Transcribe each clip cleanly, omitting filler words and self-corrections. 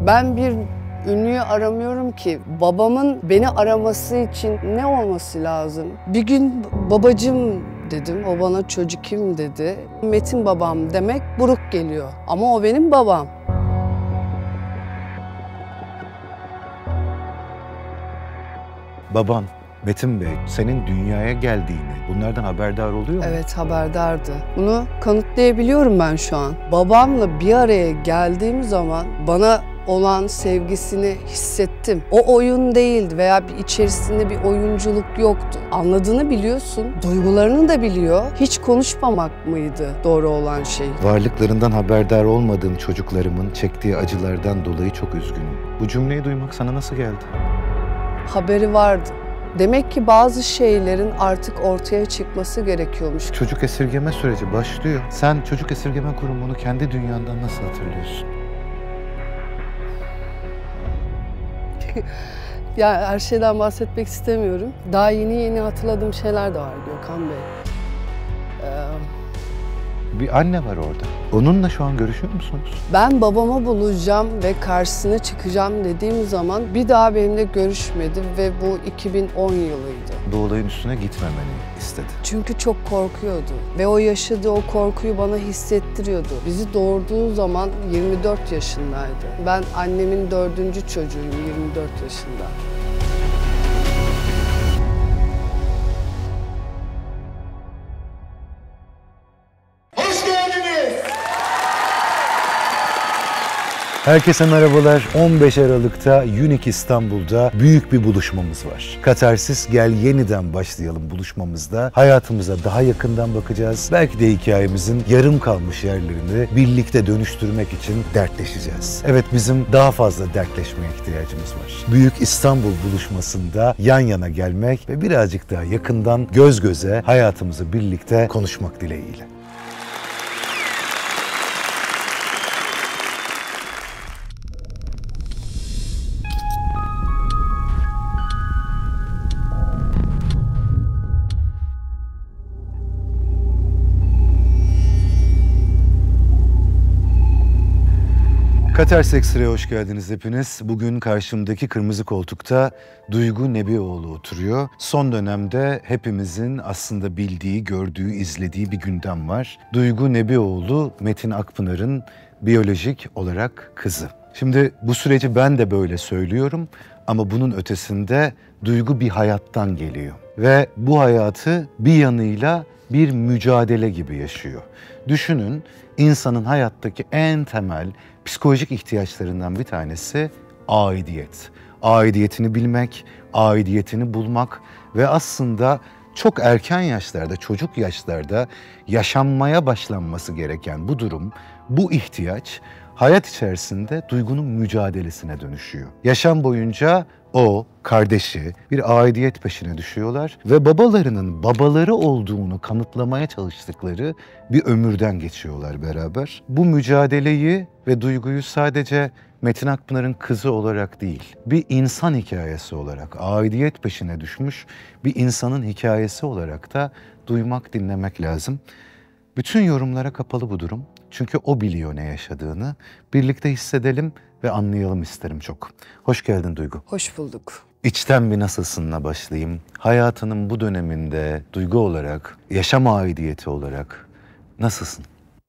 Ben bir ünlüyü aramıyorum ki. Babamın beni araması için ne olması lazım? Bir gün babacığım dedim. O bana çocukim dedi. Metin babam demek buruk geliyor. Ama o benim babam. Baban Metin Bey senin dünyaya geldiğini, bunlardan haberdar oluyor mu? Evet, haberdardı. Bunu kanıtlayabiliyorum ben şu an. Babamla bir araya geldiğim zaman bana olan sevgisini hissettim. O oyun değildi veya bir içerisinde bir oyunculuk yoktu. Anladığını biliyorsun, duygularını da biliyor. Hiç konuşmamak mıydı doğru olan şey? Varlıklarından haberdar olmadığım çocuklarımın çektiği acılardan dolayı çok üzgünüm. Bu cümleyi duymak sana nasıl geldi? Haberi vardı. Demek ki bazı şeylerin artık ortaya çıkması gerekiyormuş. Çocuk esirgeme süreci başlıyor. Sen çocuk esirgeme kurumunu kendi dünyandan nasıl hatırlıyorsun? Ya her şeyden bahsetmek istemiyorum. Daha yeni hatırladığım şeyler de var Gökhan Bey. Bir anne var orada. Onunla şu an görüşüyor musunuz? Ben babamı bulacağım ve karşısına çıkacağım dediğim zaman bir daha benimle görüşmedi ve bu 2010 yılıydı. Bu olayın üstüne gitmemeni istedi. Çünkü çok korkuyordu ve o yaşadığı o korkuyu bana hissettiriyordu. Bizi doğurduğu zaman 24 yaşındaydı. Ben annemin 4. çocuğuyum, 24 yaşında. Herkese merhabalar. 15 Aralık'ta Unique İstanbul'da büyük bir buluşmamız var. Katarsis Gel Yeniden Başlayalım buluşmamızda hayatımıza daha yakından bakacağız. Belki de hikayemizin yarım kalmış yerlerini birlikte dönüştürmek için dertleşeceğiz. Evet, bizim daha fazla dertleşmeye ihtiyacımız var. Büyük İstanbul buluşmasında yan yana gelmek ve birazcık daha yakından göz göze hayatımızı birlikte konuşmak dileğiyle. Katarsis Ekstra'ya hoş geldiniz hepiniz. Bugün karşımdaki kırmızı koltukta Duygu Nebioğlu oturuyor. Son dönemde hepimizin aslında bildiği, gördüğü, izlediği bir gündem var. Duygu Nebioğlu, Metin Akpınar'ın biyolojik olarak kızı. Şimdi bu süreci ben de böyle söylüyorum ama bunun ötesinde Duygu bir hayattan geliyor. Ve bu hayatı bir yanıyla bir mücadele gibi yaşıyor. Düşünün, insanın hayattaki en temel psikolojik ihtiyaçlarından bir tanesi aidiyet. Aidiyetini bilmek, aidiyetini bulmak ve aslında çok erken yaşlarda, çocuk yaşlarda yaşanmaya başlanması gereken bu durum, bu ihtiyaç hayat içerisinde Duygu'nun mücadelesine dönüşüyor. Yaşam boyunca o, kardeşi bir aidiyet peşine düşüyorlar ve babalarının babaları olduğunu kanıtlamaya çalıştıkları bir ömürden geçiyorlar beraber. Bu mücadeleyi ve Duygu'yu sadece Metin Akpınar'ın kızı olarak değil, bir insan hikayesi olarak, aidiyet peşine düşmüş bir insanın hikayesi olarak da duymak, dinlemek lazım. Bütün yorumlara kapalı bu durum. Çünkü o biliyor ne yaşadığını. Birlikte hissedelim ve anlayalım isterim çok. Hoş geldin Duygu. Hoş bulduk. İçten bir nasılsınla başlayayım. Hayatının bu döneminde Duygu olarak, yaşam aidiyeti olarak nasılsın?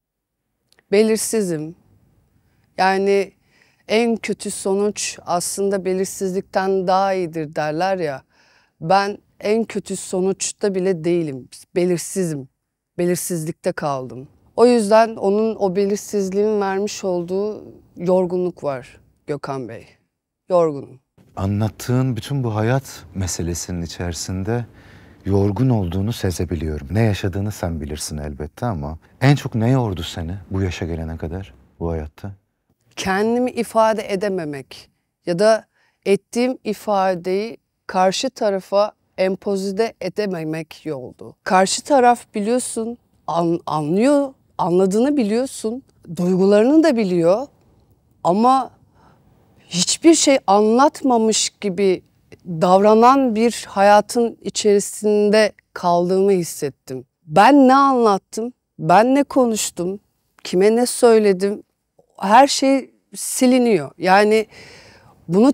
Belirsizim. Yani en kötü sonuç aslında belirsizlikten daha iyidir derler ya. Ben en kötü sonuçta bile değilim. Belirsizim. Belirsizlikte kaldım. O yüzden onun o belirsizliğin vermiş olduğu yorgunluk var Gökhan Bey. Yorgunum. Anlattığın bütün bu hayat meselesinin içerisinde yorgun olduğunu sezebiliyorum. Ne yaşadığını sen bilirsin elbette ama en çok ne yordu seni bu yaşa gelene kadar bu hayatta? Kendimi ifade edememek ya da ettiğim ifadeyi karşı tarafa empoze edememek oldu. Karşı taraf biliyorsun, anlıyor, anladığını biliyorsun, duygularını da biliyor ama hiçbir şey anlatmamış gibi davranan bir hayatın içerisinde kaldığımı hissettim. Ben ne anlattım, ben ne konuştum, kime ne söyledim, her şey siliniyor. Yani bunu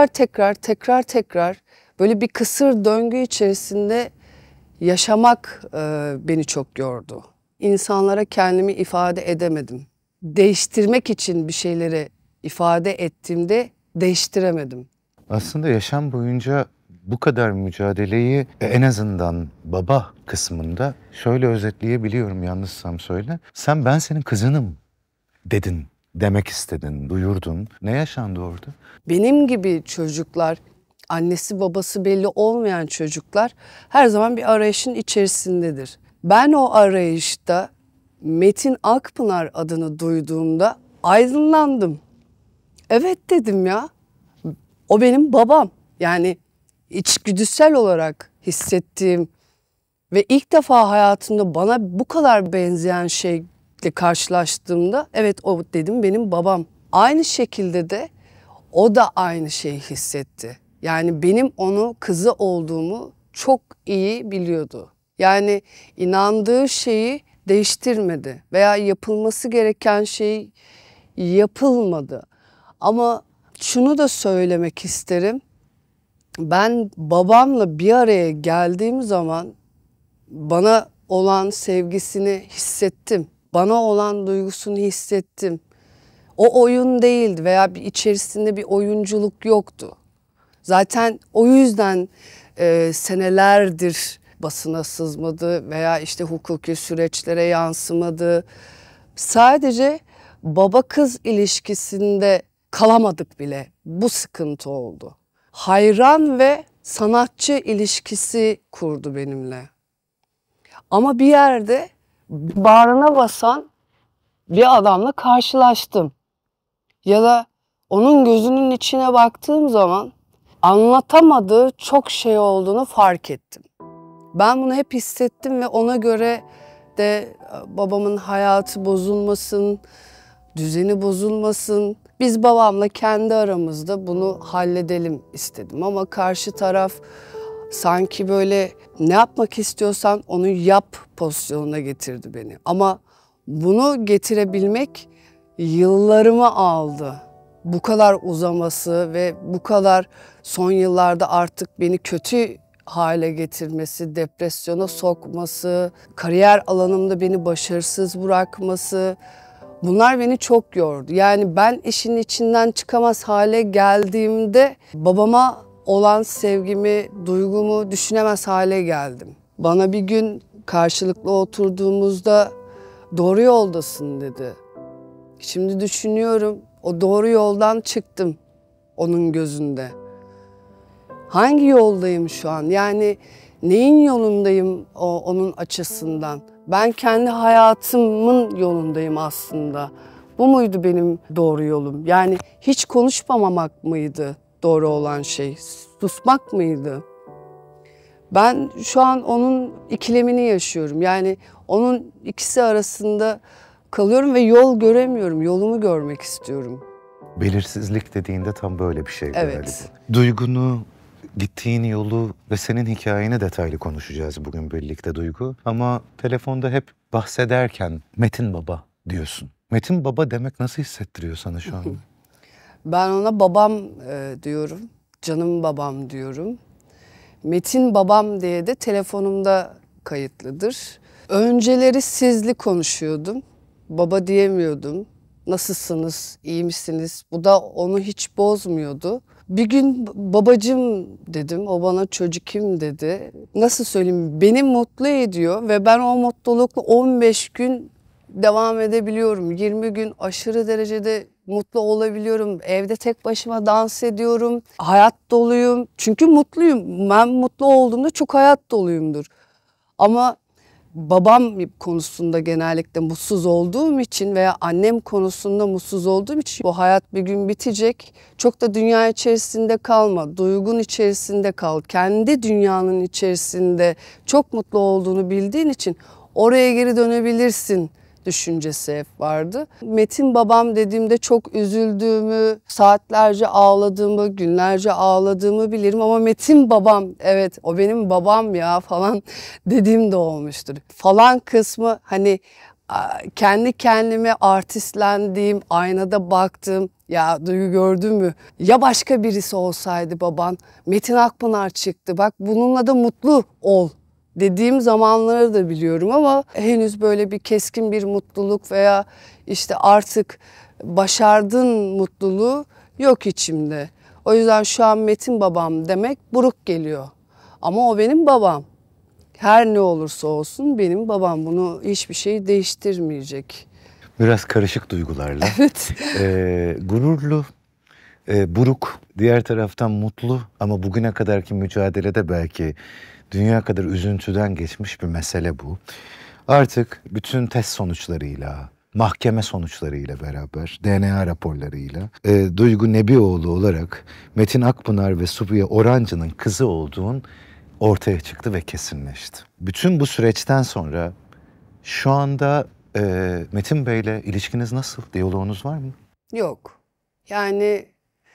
tekrar böyle bir kısır döngü içerisinde yaşamak beni çok yordu. İnsanlara kendimi ifade edemedim. Değiştirmek için bir şeyleri ifade ettiğimde değiştiremedim. Aslında yaşam boyunca bu kadar mücadeleyi en azından baba kısmında şöyle özetleyebiliyorum, yanlışsam söyle. Sen ben senin kızınım dedin, demek istedin, duyurdun. Ne yaşandı orada? Benim gibi çocuklar, annesi babası belli olmayan çocuklar her zaman bir arayışın içerisindedir. Ben o arayışta Metin Akpınar adını duyduğumda aydınlandım. Evet dedim ya, o benim babam. Yani içgüdüsel olarak hissettiğim ve ilk defa hayatımda bana bu kadar benzeyen şeyle karşılaştığımda evet o dedim benim babam. Aynı şekilde de o da aynı şeyi hissetti. Yani benim onu kızı olduğumu çok iyi biliyordu. Yani inandığı şeyi değiştirmedi veya yapılması gereken şey yapılmadı. Ama şunu da söylemek isterim. Ben babamla bir araya geldiğim zaman bana olan sevgisini hissettim. Bana olan duygusunu hissettim. O oyun değildi veya bir içerisinde bir oyunculuk yoktu. Zaten o yüzden senelerdir basına sızmadı veya işte hukuki süreçlere yansımadı. Sadece baba kız ilişkisinde kalamadık bile. Bu sıkıntı oldu. Hayran ve sanatçı ilişkisi kurdu benimle. Ama bir yerde bağrına basan bir adamla karşılaştım. Ya da onun gözünün içine baktığım zaman anlatamadığı çok şey olduğunu fark ettim. Ben bunu hep hissettim ve ona göre de babamın hayatı bozulmasın, düzeni bozulmasın. Biz babamla kendi aramızda bunu halledelim istedim. Ama karşı taraf sanki böyle ne yapmak istiyorsan onu yap pozisyonuna getirdi beni. Ama bunu getirebilmek yıllarımı aldı. Bu kadar uzaması ve bu kadar son yıllarda artık beni kötü hale getirmesi, depresyona sokması, kariyer alanımda beni başarısız bırakması, bunlar beni çok yordu. Yani ben işin içinden çıkamaz hale geldiğimde babama olan sevgimi, duygumu düşünemez hale geldim. Bana bir gün karşılıklı oturduğumuzda doğru yoldasın dedi. Şimdi düşünüyorum, o doğru yoldan çıktım onun gözünde. Hangi yoldayım şu an? Yani neyin yolundayım onun açısından? Ben kendi hayatımın yolundayım aslında. Bu muydu benim doğru yolum? Yani hiç konuşmamak mıydı doğru olan şey? Susmak mıydı? Ben şu an onun ikilemini yaşıyorum. Yani onun ikisi arasında kalıyorum ve yol göremiyorum. Yolumu görmek istiyorum. Belirsizlik dediğinde tam böyle bir şey Evet. galiba. Duygunu, gittiğin yolu ve senin hikayeni detaylı konuşacağız bugün birlikte Duygu. Ama telefonda hep bahsederken Metin Baba diyorsun. Metin Baba demek nasıl hissettiriyor sana şu an? Ben ona babam diyorum. Canım babam diyorum. Metin babam diye de telefonumda kayıtlıdır. Önceleri sizli konuşuyordum. Baba diyemiyordum. Nasılsınız, iyi misiniz? Bu da onu hiç bozmuyordu. Bir gün babacığım dedim, o bana çocukim dedi. Nasıl söyleyeyim, beni mutlu ediyor ve ben o mutlulukla 15 gün devam edebiliyorum. 20 gün aşırı derecede mutlu olabiliyorum. Evde tek başıma dans ediyorum. Hayat doluyum. Çünkü mutluyum. Ben mutlu olduğumda çok hayat doluyumdur. Ama babam konusunda genellikle mutsuz olduğum için veya annem konusunda mutsuz olduğum için bu hayat bir gün bitecek. Çok da dünya içerisinde kalma, duygun içerisinde kal. Kendi dünyanın içerisinde çok mutlu olduğunu bildiğin için oraya geri dönebilirsin düşüncesi hep vardı. Metin babam dediğimde çok üzüldüğümü, saatlerce ağladığımı, günlerce ağladığımı bilirim ama Metin babam, evet o benim babam ya falan dediğim de olmuştur. Falan kısmı hani kendi kendime artistlendiğim, aynada baktığım, Ya Duygu gördün mü? Ya başka birisi olsaydı baban, Metin Akpınar çıktı. Bak bununla da mutlu ol dediğim zamanları da biliyorum ama henüz böyle bir keskin bir mutluluk veya işte artık başardın mutluluğu yok içimde. O yüzden şu an Metin babam demek buruk geliyor. Ama o benim babam. Her ne olursa olsun benim babam. Bunu hiçbir şey değiştirmeyecek. Biraz karışık duygularla. Evet. Gururlu, buruk, diğer taraftan mutlu ama bugüne kadarki mücadelede belki dünya kadar üzüntüden geçmiş bir mesele bu. Artık bütün test sonuçlarıyla, mahkeme sonuçlarıyla beraber, DNA raporlarıyla Duygu Nebioğlu olarak Metin Akpınar ve Subiye Orancı'nın kızı olduğun ortaya çıktı ve kesinleşti. Bütün bu süreçten sonra şu anda Metin Bey'le ilişkiniz nasıl? Diyaloğunuz var mı? Yok. Yani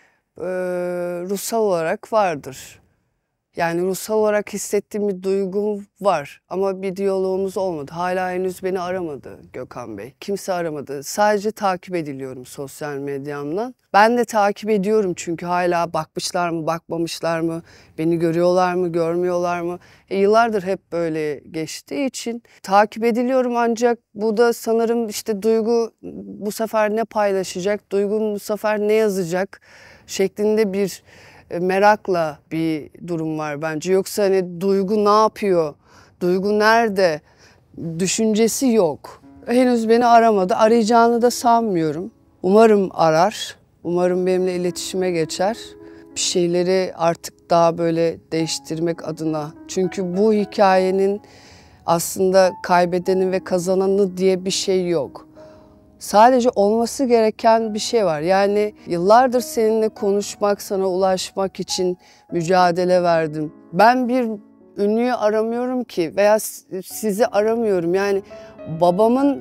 ruhsal olarak vardır. Yani ruhsal olarak hissettiğim bir duygum var ama bir diyalogumuz olmadı. Hala henüz beni aramadı Gökhan Bey. Kimse aramadı. Sadece takip ediliyorum sosyal medyamdan. Ben de takip ediyorum çünkü hala bakmışlar mı, bakmamışlar mı, beni görüyorlar mı, görmüyorlar mı? Yıllardır hep böyle geçtiği için takip ediliyorum ancak bu da sanırım işte Duygu bu sefer ne paylaşacak, Duygu bu sefer ne yazacak şeklinde bir merakla bir durum var bence. Yoksa hani Duygu ne yapıyor, Duygu nerede düşüncesi yok. Henüz beni aramadı. Arayacağını da sanmıyorum. Umarım arar. Umarım benimle iletişime geçer. Bir şeyleri artık daha böyle değiştirmek adına. Çünkü bu hikayenin aslında kaybedeni ve kazananı diye bir şey yok. Sadece olması gereken bir şey var. Yani yıllardır seninle konuşmak, sana ulaşmak için mücadele verdim. Ben bir ünlüyü aramıyorum ki veya sizi aramıyorum. Yani babamın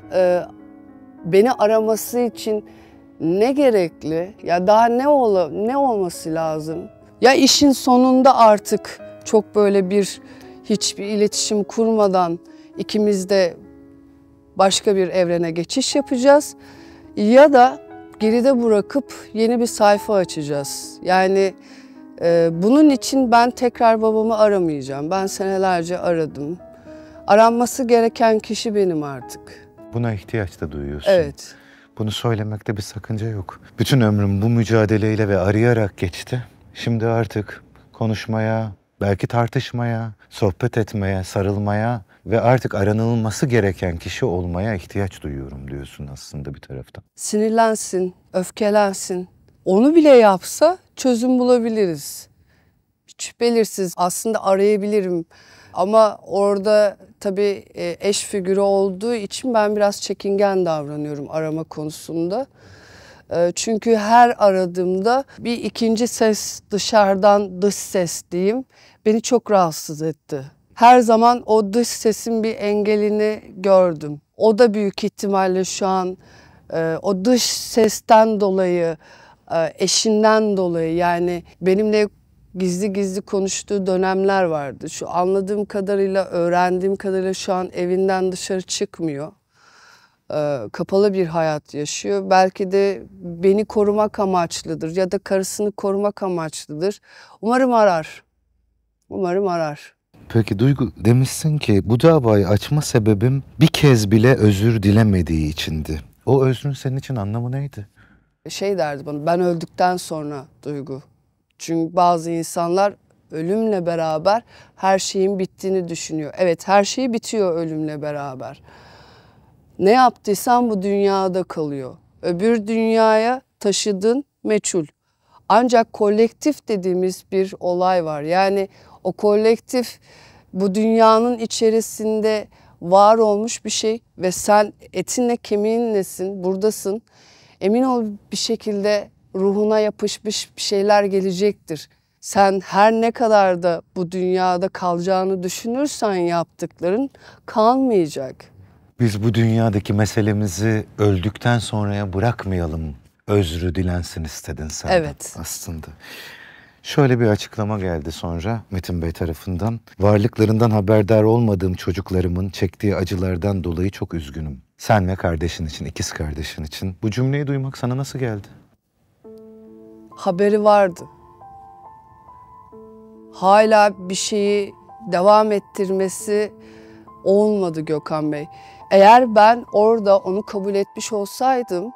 beni araması için ne gerekli? Ya daha ne olması lazım? Ya işin sonunda artık çok böyle hiçbir iletişim kurmadan ikimiz de başka bir evrene geçiş yapacağız ya da geride bırakıp yeni bir sayfa açacağız. Yani bunun için ben tekrar babamı aramayacağım. Ben senelerce aradım. Aranması gereken kişi benim artık. Buna ihtiyaç da duyuyorsun. Evet. Bunu söylemekte bir sakınca yok. Bütün ömrüm bu mücadeleyle ve arayarak geçti. Şimdi artık konuşmaya, belki tartışmaya, sohbet etmeye, sarılmaya ve artık aranılması gereken kişi olmaya ihtiyaç duyuyorum diyorsun aslında bir taraftan. Sinirlensin, öfkelensin. Onu bile yapsa çözüm bulabiliriz. Hiç belirsiz. Aslında arayabilirim. Ama orada tabii eş figürü olduğu için ben biraz çekingen davranıyorum arama konusunda. Çünkü her aradığımda bir ikinci ses dışarıdan dış ses diyeyim beni çok rahatsız etti. Her zaman o dış sesin bir engelini gördüm. O da büyük ihtimalle şu an o dış sesten dolayı, eşinden dolayı yani benimle gizli gizli konuştuğu dönemler vardı. Şu anladığım kadarıyla, öğrendiğim kadarıyla şu an evinden dışarı çıkmıyor. Kapalı bir hayat yaşıyor. Belki de beni korumak amaçlıdır ya da karısını korumak amaçlıdır. Umarım arar. Umarım arar. Peki Duygu, demişsin ki bu davayı açma sebebim bir kez bile özür dilemediği içindi. O özrün senin için anlamı neydi? Şey derdi bana, ben öldükten sonra Duygu. Çünkü bazı insanlar ölümle beraber her şeyin bittiğini düşünüyor. Evet, her şey bitiyor ölümle beraber. Ne yaptıysan bu dünyada kalıyor. Öbür dünyaya taşıdığın meçhul. Ancak kolektif dediğimiz bir olay var. Yani o kolektif bu dünyanın içerisinde var olmuş bir şey ve sen etinle kemiğinlesin, buradasın. Emin ol bir şekilde ruhuna yapışmış bir şeyler gelecektir. Sen her ne kadar da bu dünyada kalacağını düşünürsen yaptıkların kalmayacak. Biz bu dünyadaki meselemizi öldükten sonraya bırakmayalım. Özrü dilensin istedin sen. Evet. Aslında. Şöyle bir açıklama geldi sonra Metin Bey tarafından. Varlıklarından haberdar olmadığım çocuklarımın çektiği acılardan dolayı çok üzgünüm. Sen ve kardeşin için, ikiz kardeşin için. Bu cümleyi duymak sana nasıl geldi? haberi vardı. Hala bir şeyi devam ettirmesi olmadı Gökhan Bey. Eğer ben orada onu kabul etmiş olsaydım,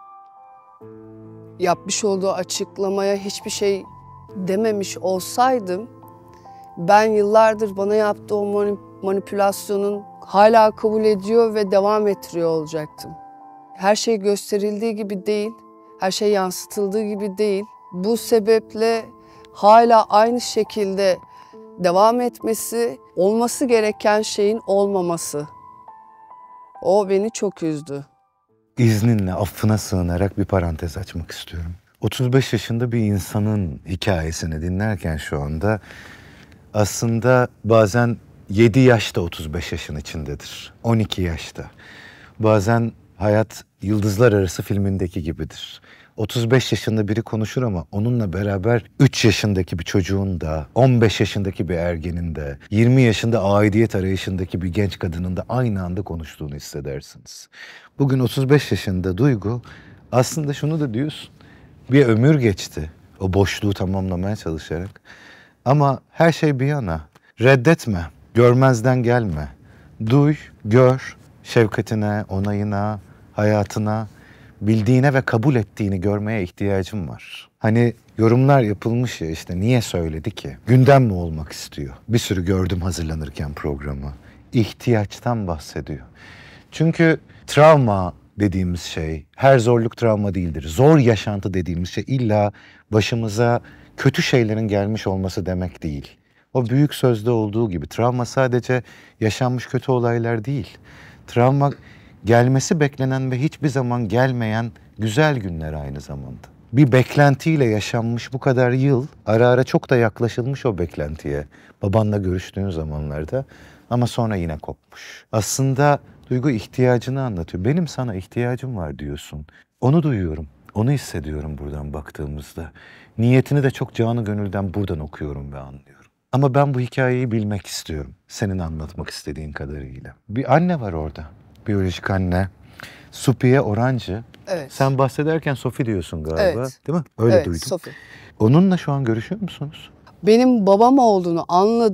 yapmış olduğu açıklamaya hiçbir şey dememiş olsaydım, ben yıllardır bana yaptığı o manipülasyonun hala kabul ediyor ve devam ettiriyor olacaktım. Her şey gösterildiği gibi değil, her şey yansıtıldığı gibi değil. Bu sebeple hala aynı şekilde devam etmesi, olması gereken şeyin olmaması. O beni çok üzdü. İzninle affına sığınarak bir parantez açmak istiyorum. 35 yaşında bir insanın hikayesini dinlerken şu anda aslında bazen 7 yaş da 35 yaşın içindedir. 12 yaşta. Bazen hayat Yıldızlar Arası filmindeki gibidir. 35 yaşında biri konuşur ama onunla beraber 3 yaşındaki bir çocuğun da, 15 yaşındaki bir ergenin de, 20 yaşında aidiyet arayışındaki bir genç kadının da aynı anda konuştuğunu hissedersiniz. Bugün 35 yaşında Duygu aslında şunu da diyorsun. Bir ömür geçti o boşluğu tamamlamaya çalışarak. Ama her şey bir yana. Reddetme, görmezden gelme. Duy, gör, şefkatine, onayına, hayatına, bildiğine ve kabul ettiğini görmeye ihtiyacım var. Hani yorumlar yapılmış ya işte niye söyledi ki? Gündem mi olmak istiyor? Bir sürü gördüm hazırlanırken programı. İhtiyaçtan bahsediyor. Çünkü travma dediğimiz şey her zorluk travma değildir. Zor yaşantı dediğimiz şey illa başımıza kötü şeylerin gelmiş olması demek değil. O büyük sözde olduğu gibi travma sadece yaşanmış kötü olaylar değil. Travma gelmesi beklenen ve hiçbir zaman gelmeyen güzel günler aynı zamanda. Bir beklentiyle yaşanmış bu kadar yıl, ara ara çok da yaklaşılmış o beklentiye. Babanla görüştüğün zamanlarda ama sonra yine kopmuş. Aslında Duygu ihtiyacını anlatıyor. Benim sana ihtiyacım var diyorsun. Onu duyuyorum, onu hissediyorum buradan baktığımızda. Niyetini de çok canı gönülden buradan okuyorum ve anlıyorum. Ama ben bu hikayeyi bilmek istiyorum. Senin anlatmak istediğin kadarıyla. Bir anne var orada. Biyolojik anne. Supiye Orancı. Evet. Sen bahsederken Sofi diyorsun galiba. Evet. Değil mi? Öyle Evet, duydum. Sofi. Onunla şu an görüşüyor musunuz? Benim babam olduğunu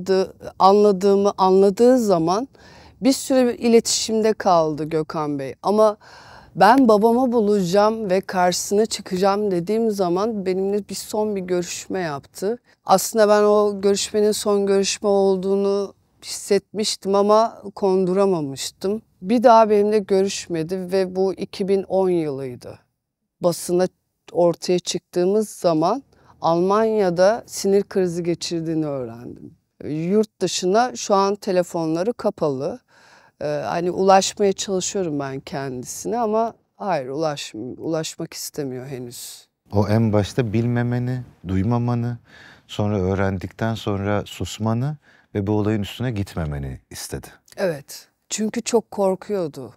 anladığımı anladığı zaman bir süre iletişimde kaldı Gökhan Bey. Ama ben babamı bulacağım ve karşısına çıkacağım dediğim zaman benimle son bir görüşme yaptı. Aslında ben o görüşmenin son görüşme olduğunu hissetmiştim ama konduramamıştım. Bir daha benimle görüşmedi ve bu 2010 yılıydı. Basına ortaya çıktığımız zaman Almanya'da sinir krizi geçirdiğini öğrendim. Yurt dışına şu an telefonları kapalı. Hani ulaşmaya çalışıyorum ben kendisine ama hayır ulaşmak istemiyor henüz. O en başta bilmemeni, duymamanı, sonra öğrendikten sonra susmanı ve bu olayın üstüne gitmemeni istedi. Evet, çünkü çok korkuyordu.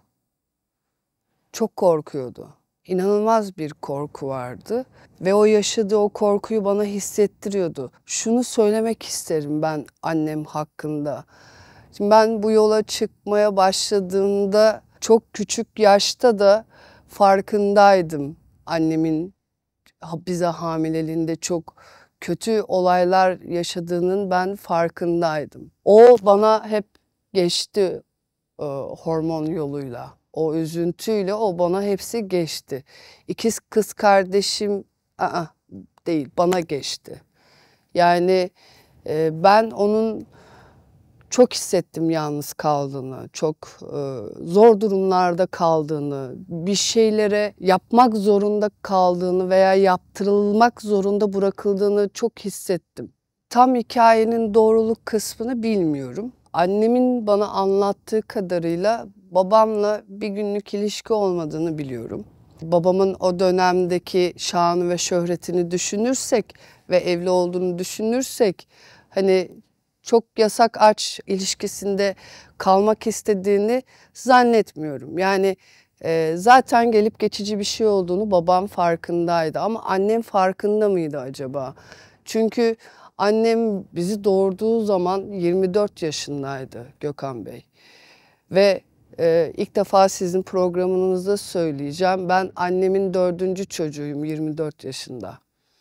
Çok korkuyordu. İnanılmaz bir korku vardı ve o yaşadığı o korkuyu bana hissettiriyordu. Şunu söylemek isterim ben annem hakkında. Şimdi ben bu yola çıkmaya başladığımda çok küçük yaşta da farkındaydım. Annemin bize hamileliğinde çok kötü olaylar yaşadığının ben farkındaydım. O bana hep geçti hormon yoluyla. O üzüntüyle o bana hepsi geçti. İkiz kız kardeşim değil bana geçti. Yani ben onun çok hissettim yalnız kaldığını, çok zor durumlarda kaldığını, bir şeylere yapmak zorunda kaldığını veya yaptırılmak zorunda bırakıldığını çok hissettim. Tam hikayenin doğruluk kısmını bilmiyorum. Annemin bana anlattığı kadarıyla babamla bir günlük ilişki olmadığını biliyorum. Babamın o dönemdeki şanı ve şöhretini düşünürsek ve evli olduğunu düşünürsek hani çok yasak aç ilişkisinde kalmak istediğini zannetmiyorum. Yani zaten gelip geçici bir şey olduğunu babam farkındaydı ama annem farkında mıydı acaba? Çünkü annem bizi doğurduğu zaman 24 yaşındaydı Gökhan Bey. Ve ilk defa sizin programınızda söyleyeceğim. Ben annemin 4. çocuğuyum 24 yaşında.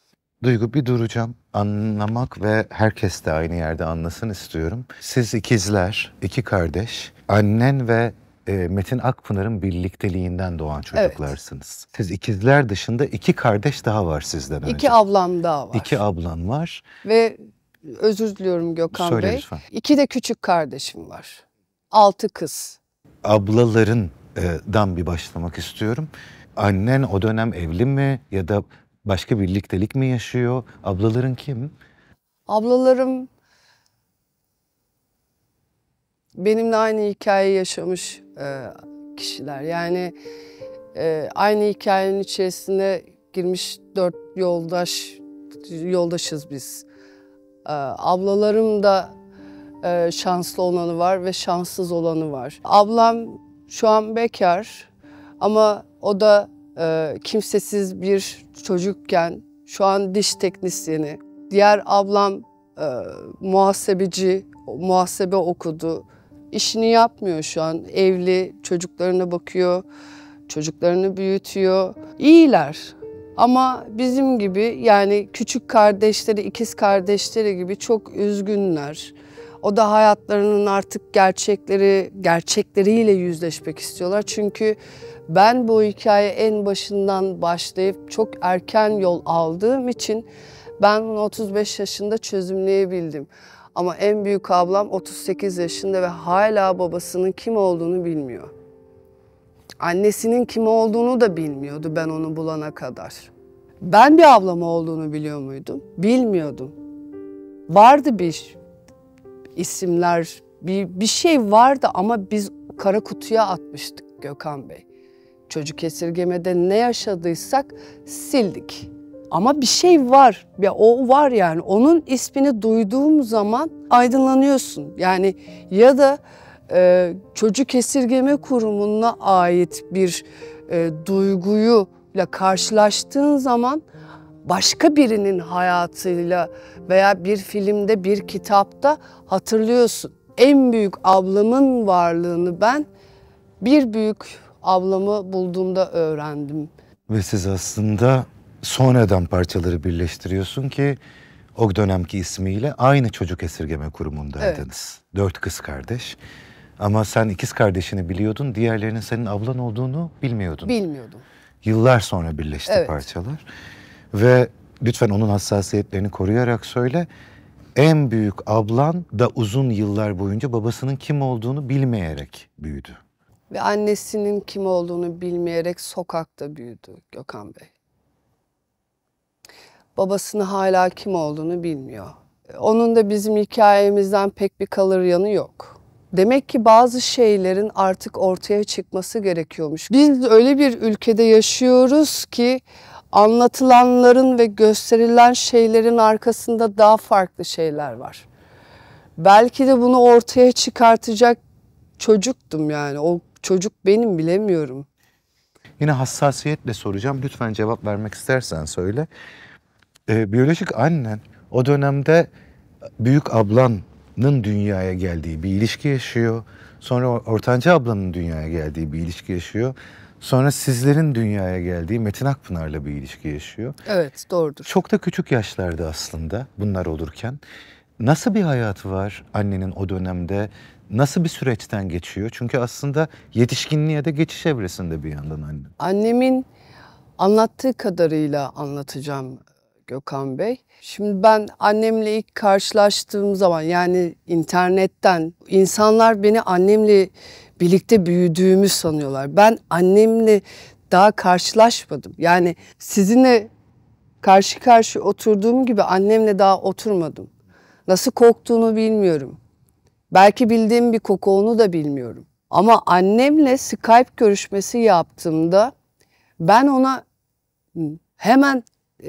Duygu, bir duracağım. Anlamak ve herkes de aynı yerde anlasın istiyorum. Siz ikizler, iki kardeş, annen ve Metin Akpınar'ın birlikteliğinden doğan çocuklarsınız. Siz ikizler dışında iki kardeş daha var sizden önce. İki ablam daha var. İki ablan var. Ve özür diliyorum Gökhan Söyle Bey. lütfen. İki de küçük kardeşim var. 6 kız. Ablalarından bir başlamak istiyorum. Annen o dönem evli mi ya da başka birliktelik mi yaşıyor? Ablaların kim? Ablalarım benimle aynı hikayeyi yaşamış kişiler. Yani aynı hikayenin içerisine girmiş 4 yoldaşız biz. Ablalarım da şanslı olanı var ve şanssız olanı var. Ablam şu an bekar ama o da kimsesiz bir çocukken şu an diş teknisyeni. Diğer ablam muhasebe okudu. İşini yapmıyor şu an. Evli, çocuklarına bakıyor, çocuklarını büyütüyor. İyiler. Ama bizim gibi yani küçük kardeşleri, ikiz kardeşleri gibi çok üzgünler. O da hayatlarının artık gerçekleriyle yüzleşmek istiyorlar. Çünkü ben bu hikaye en başından başlayıp çok erken yol aldığım için ben bunu 35 yaşında çözümleyebildim. Ama en büyük ablam 38 yaşında ve hala babasının kim olduğunu bilmiyor. Annesinin kim olduğunu da bilmiyordu ben onu bulana kadar. Ben bir ablam olduğunu biliyor muydum? Bilmiyordum. Vardı bir isimler, bir şey vardı ama biz kara kutuya atmıştık Gökhan Bey. Çocuk esirgemede ne yaşadıysak sildik. Ama bir şey var, ya o var yani. Onun ismini duyduğum zaman aydınlanıyorsun. Yani ya da çocuk esirgeme kurumuna ait bir duyguyla karşılaştığın zaman başka birinin hayatıyla veya bir filmde, bir kitapta hatırlıyorsun. En büyük ablamın varlığını ben bir büyük ablamı bulduğumda öğrendim. Ve siz aslında sonradan parçaları birleştiriyorsun ki o dönemki ismiyle aynı çocuk esirgeme kurumundaydınız. Evet. 4 kız kardeş. Ama sen ikiz kardeşini biliyordun, diğerlerinin senin ablan olduğunu bilmiyordun. Bilmiyordum. Yıllar sonra birleşti parçalar. Ve lütfen onun hassasiyetlerini koruyarak söyle. En büyük ablan da uzun yıllar boyunca babasının kim olduğunu bilmeyerek büyüdü. Ve annesinin kim olduğunu bilmeyerek sokakta büyüdü Gökhan Bey. Babasının hala kim olduğunu bilmiyor. Onun da bizim hikayemizden pek bir kalır yanı yok. Demek ki bazı şeylerin artık ortaya çıkması gerekiyormuş. Biz öyle bir ülkede yaşıyoruz ki anlatılanların ve gösterilen şeylerin arkasında daha farklı şeyler var. Belki de bunu ortaya çıkartacak çocuktum yani. O çocuk benim, bilemiyorum. Yine hassasiyetle soracağım. Lütfen cevap vermek istersen söyle. Biyolojik annen o dönemde büyük ablanın dünyaya geldiği bir ilişki yaşıyor. Sonra ortanca ablanın dünyaya geldiği bir ilişki yaşıyor. Sonra sizlerin dünyaya geldiği Metin Akpınar'la bir ilişki yaşıyor. Evet, doğrudur. Çok da küçük yaşlarda aslında bunlar olurken. Nasıl bir hayatı var annenin o dönemde? Nasıl bir süreçten geçiyor? Çünkü aslında yetişkinliğe de geçiş evresinde bir yandan anne. Annemin anlattığı kadarıyla anlatacağım Gökhan Bey. Şimdi ben annemle ilk karşılaştığım zaman yani internetten insanlar beni annemle birlikte büyüdüğümü sanıyorlar. Ben annemle daha karşılaşmadım. Yani sizinle karşı karşı oturduğum gibi annemle daha oturmadım. Nasıl koktuğunu bilmiyorum. Belki bildiğim bir koku, onu da bilmiyorum. Ama annemle Skype görüşmesi yaptığımda ben ona hemen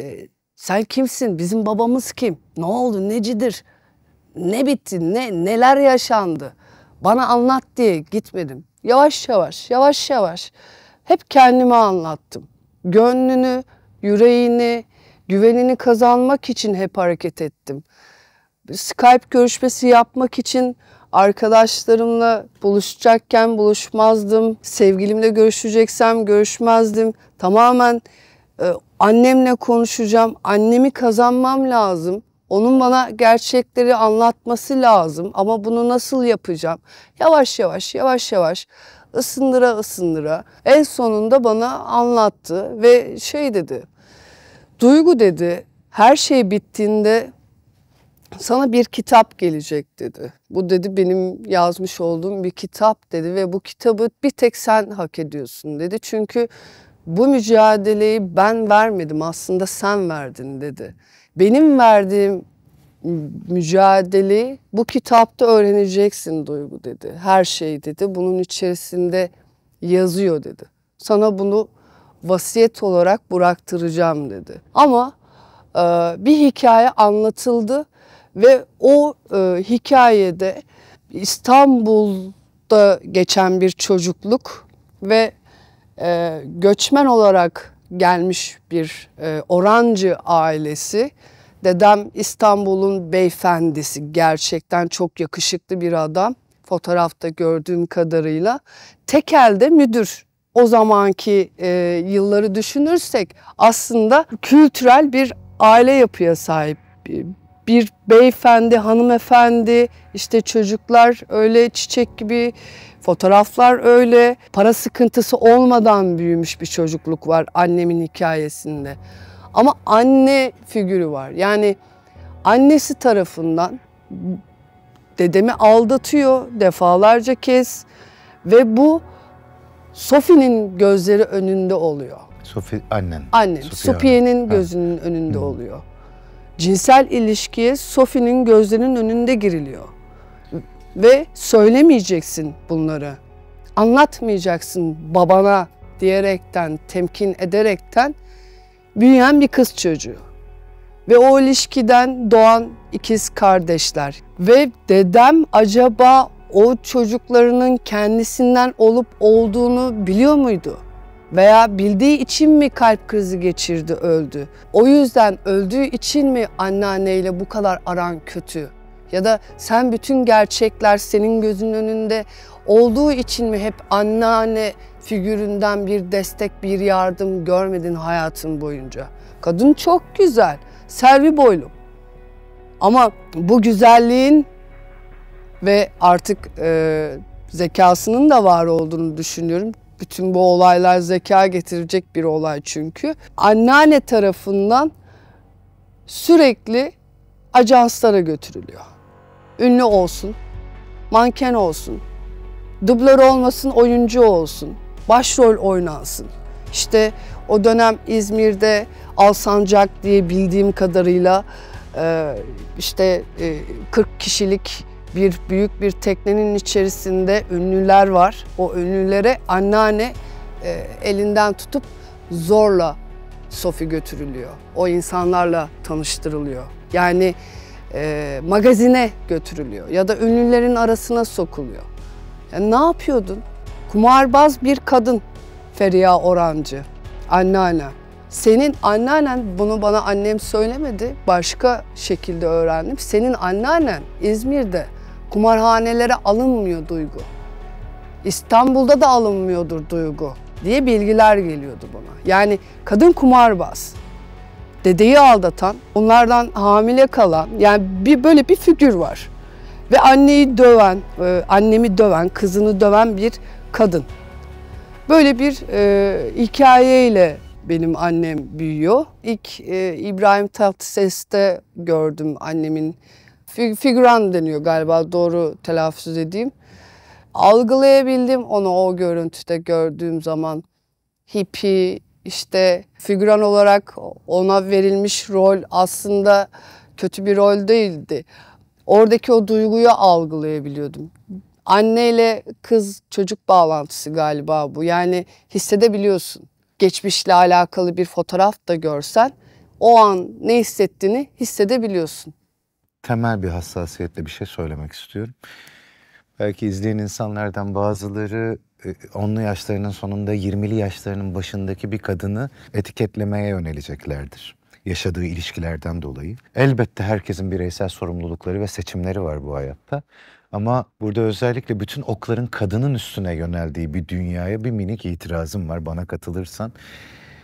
sen kimsin, bizim babamız kim, ne oldu, necidir, ne bitti, neler yaşandı bana anlat diye gitmedim. Yavaş yavaş hep kendime anlattım. Gönlünü, yüreğini, güvenini kazanmak için hep hareket ettim. Skype görüşmesi yapmak için arkadaşlarımla buluşacakken buluşmazdım. Sevgilimle görüşeceksem görüşmezdim. Tamamen Annemle konuşacağım, annemi kazanmam lazım. Onun bana gerçekleri anlatması lazım ama bunu nasıl yapacağım? Yavaş yavaş, yavaş yavaş, ısındıra ısındıra en sonunda bana anlattı ve şey dedi. Duygu dedi, her şey bittiğinde sana bir kitap gelecek dedi. Bu dedi benim yazmış olduğum bir kitap dedi ve bu kitabı bir tek sen hak ediyorsun dedi. Çünkü bu mücadeleyi ben vermedim, aslında sen verdin dedi. Benim verdiğim mücadeleyi bu kitapta öğreneceksin Duygu dedi. Her şey dedi bunun içerisinde yazıyor dedi. Sana bunu vasiyet olarak bıraktıracağım dedi. Ama bir hikaye anlatıldı ve o hikayede İstanbul'da geçen bir çocukluk ve göçmen olarak gelmiş bir Orancı ailesi. Dedem İstanbul'un beyefendisi, gerçekten çok yakışıklı bir adam. Fotoğrafta gördüğüm kadarıyla. Tekelde müdür. O zamanki yılları düşünürsek aslında kültürel bir aile yapıya sahip. Bir beyefendi, hanımefendi, işte çocuklar öyle çiçek gibi, fotoğraflar öyle. Para sıkıntısı olmadan büyümüş bir çocukluk var annemin hikayesinde. Ama anne figürü var. Yani annesi tarafından dedemi aldatıyor defalarca kez ve bu Sophie'nin gözleri önünde oluyor. Sophie annen. Annem. Sophie'nin gözünün önünde oluyor. Cinsel ilişkiye Sophie'nin gözlerinin önünde giriliyor. Ve söylemeyeceksin bunları. Anlatmayacaksın babana diyerekten, temkin ederekten büyüyen bir kız çocuğu. Ve o ilişkiden doğan ikiz kardeşler. Ve dedem acaba o çocuklarının kendisinden olup olduğunu biliyor muydu? Veya bildiği için mi kalp krizi geçirdi, öldü? O yüzden öldüğü için mi anneanneyle bu kadar aran kötü? Ya da sen bütün gerçekler senin gözünün önünde olduğu için mi hep anneanne figüründen bir destek, bir yardım görmedin hayatın boyunca? Kadın çok güzel, Selvi boylu. Ama bu güzelliğin ve artık zekasının da var olduğunu düşünüyorum. Bütün bu olaylar zeka getirecek bir olay çünkü. Anneanne tarafından sürekli ajanslara götürülüyor. Ünlü olsun, manken olsun, dublör olmasın, oyuncu olsun, başrol oynansın. İşte o dönem İzmir'de Alsancak diye bildiğim kadarıyla 40 kişilik büyük bir teknenin içerisinde ünlüler var. O ünlülere anneanne elinden tutup zorla Sophie götürülüyor. O insanlarla tanıştırılıyor. Yani magazine götürülüyor ya da ünlülerin arasına sokuluyor. Yani ne yapıyordun? Kumarbaz bir kadın Feriha Orancı, anneanne. Senin anneannen, bunu bana annem söylemedi, başka şekilde öğrendim. Senin anneannen İzmir'de kumarhanelere alınmıyor Duygu. İstanbul'da da alınmıyordur Duygu diye bilgiler geliyordu bana. Yani kadın kumarbaz, dedeyi aldatan, onlardan hamile kalan, yani böyle bir figür var. Ve anneyi döven, annemi döven, kızını döven bir kadın. Böyle bir hikayeyle benim annem büyüyor. İlk İbrahim Tatlıses'te gördüm annemin. Figüran deniyor galiba, doğru telaffuz edeyim. Algılayabildim onu o görüntüde gördüğüm zaman. Hippie, işte figüran olarak ona verilmiş rol aslında kötü bir rol değildi. Oradaki o duyguyu algılayabiliyordum. Anneyle kız çocuk bağlantısı galiba bu. Yani hissedebiliyorsun. Geçmişle alakalı bir fotoğraf da görsen o an ne hissettiğini hissedebiliyorsun. Temel bir hassasiyetle bir şey söylemek istiyorum. Belki izleyen insanlardan bazıları 10'lu yaşlarının sonunda 20'li yaşlarının başındaki bir kadını etiketlemeye yöneleceklerdir. Yaşadığı ilişkilerden dolayı. Elbette herkesin bireysel sorumlulukları ve seçimleri var bu hayatta. Ama burada özellikle bütün okların kadının üstüne yöneldiği bir dünyaya bir minik itirazım var, bana katılırsan.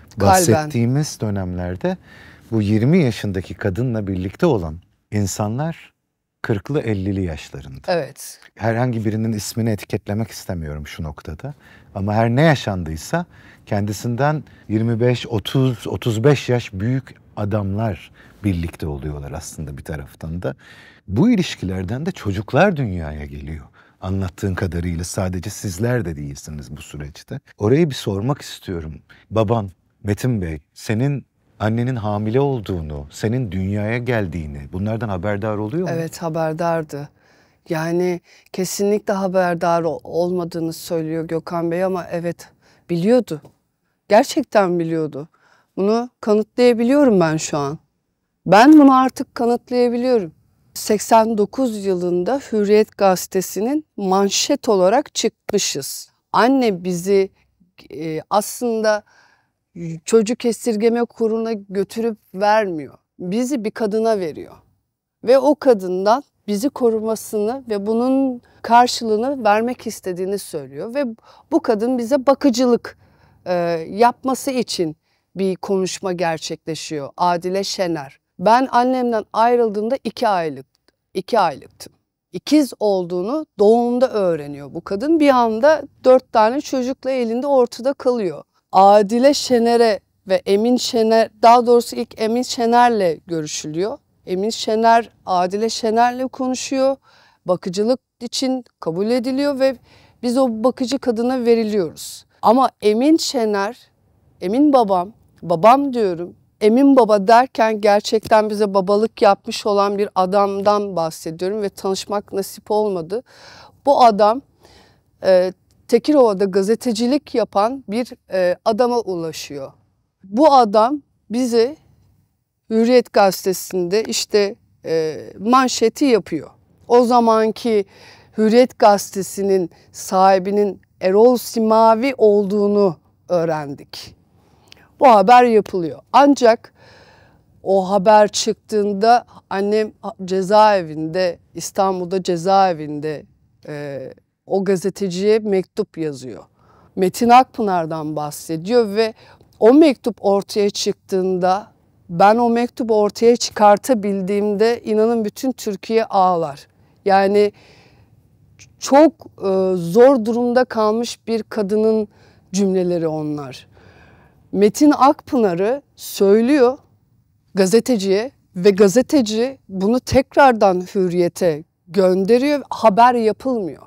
bahsettiğimiz dönemlerde bu 20 yaşındaki kadınla birlikte olan insanlar 40'lı 50'li yaşlarında. Evet. Herhangi birinin ismini etiketlemek istemiyorum şu noktada. Ama her ne yaşandıysa kendisinden 25, 30, 35 yaş büyük adamlar birlikte oluyorlar aslında bir taraftan da. Bu ilişkilerden de çocuklar dünyaya geliyor. Anlattığın kadarıyla sadece sizler de değilsiniz bu süreçte. Orayı bir sormak istiyorum. Baban Metin Bey, senin annenin hamile olduğunu, senin dünyaya geldiğini, bunlardan haberdar oluyor mu? Evet, haberdardı. Yani kesinlikle haberdar olmadığını söylüyor Gökhan Bey ama evet biliyordu. Gerçekten biliyordu. Bunu kanıtlayabiliyorum ben şu an. Ben bunu artık kanıtlayabiliyorum. 89 yılında Hürriyet Gazetesi'nin manşet olarak çıkmışız. Anne bizi aslında çocuk esirgeme kuruna götürüp vermiyor. Bizi bir kadına veriyor. Ve o kadından bizi korumasını ve bunun karşılığını vermek istediğini söylüyor. Ve bu kadın bize bakıcılık yapması için bir konuşma gerçekleşiyor. Adile Şener. Ben annemden ayrıldığımda 2 aylıktım. İkiz olduğunu doğumda öğreniyor bu kadın. Bir anda 4 tane çocukla elinde ortada kalıyor. Adile Şener'e ve Emin Şener, daha doğrusu ilk Emin Şener'le görüşülüyor. Emin Şener, Adile Şener'le konuşuyor. Bakıcılık için kabul ediliyor ve biz o bakıcı kadına veriliyoruz. Ama Emin Şener, Emin babam diyorum. Emin baba derken gerçekten bize babalık yapmış olan bir adamdan bahsediyorum ve tanışmak nasip olmadı. Bu adam Tekirova'da gazetecilik yapan bir adama ulaşıyor. Bu adam bize Hürriyet Gazetesi'nde işte manşeti yapıyor. O zamanki Hürriyet Gazetesi'nin sahibinin Erol Simavi olduğunu öğrendik. Bu haber yapılıyor. Ancak o haber çıktığında annem cezaevinde, İstanbul'da cezaevinde o gazeteciye mektup yazıyor. Metin Akpınar'dan bahsediyor ve o mektup ortaya çıktığında, ben o mektubu ortaya çıkartabildiğimde inanın bütün Türkiye ağlar. Yani çok zor durumda kalmış bir kadının cümleleri onlar. Metin Akpınar'ı söylüyor gazeteciye ve gazeteci bunu tekrardan Hürriyet'e gönderiyor. Haber yapılmıyor.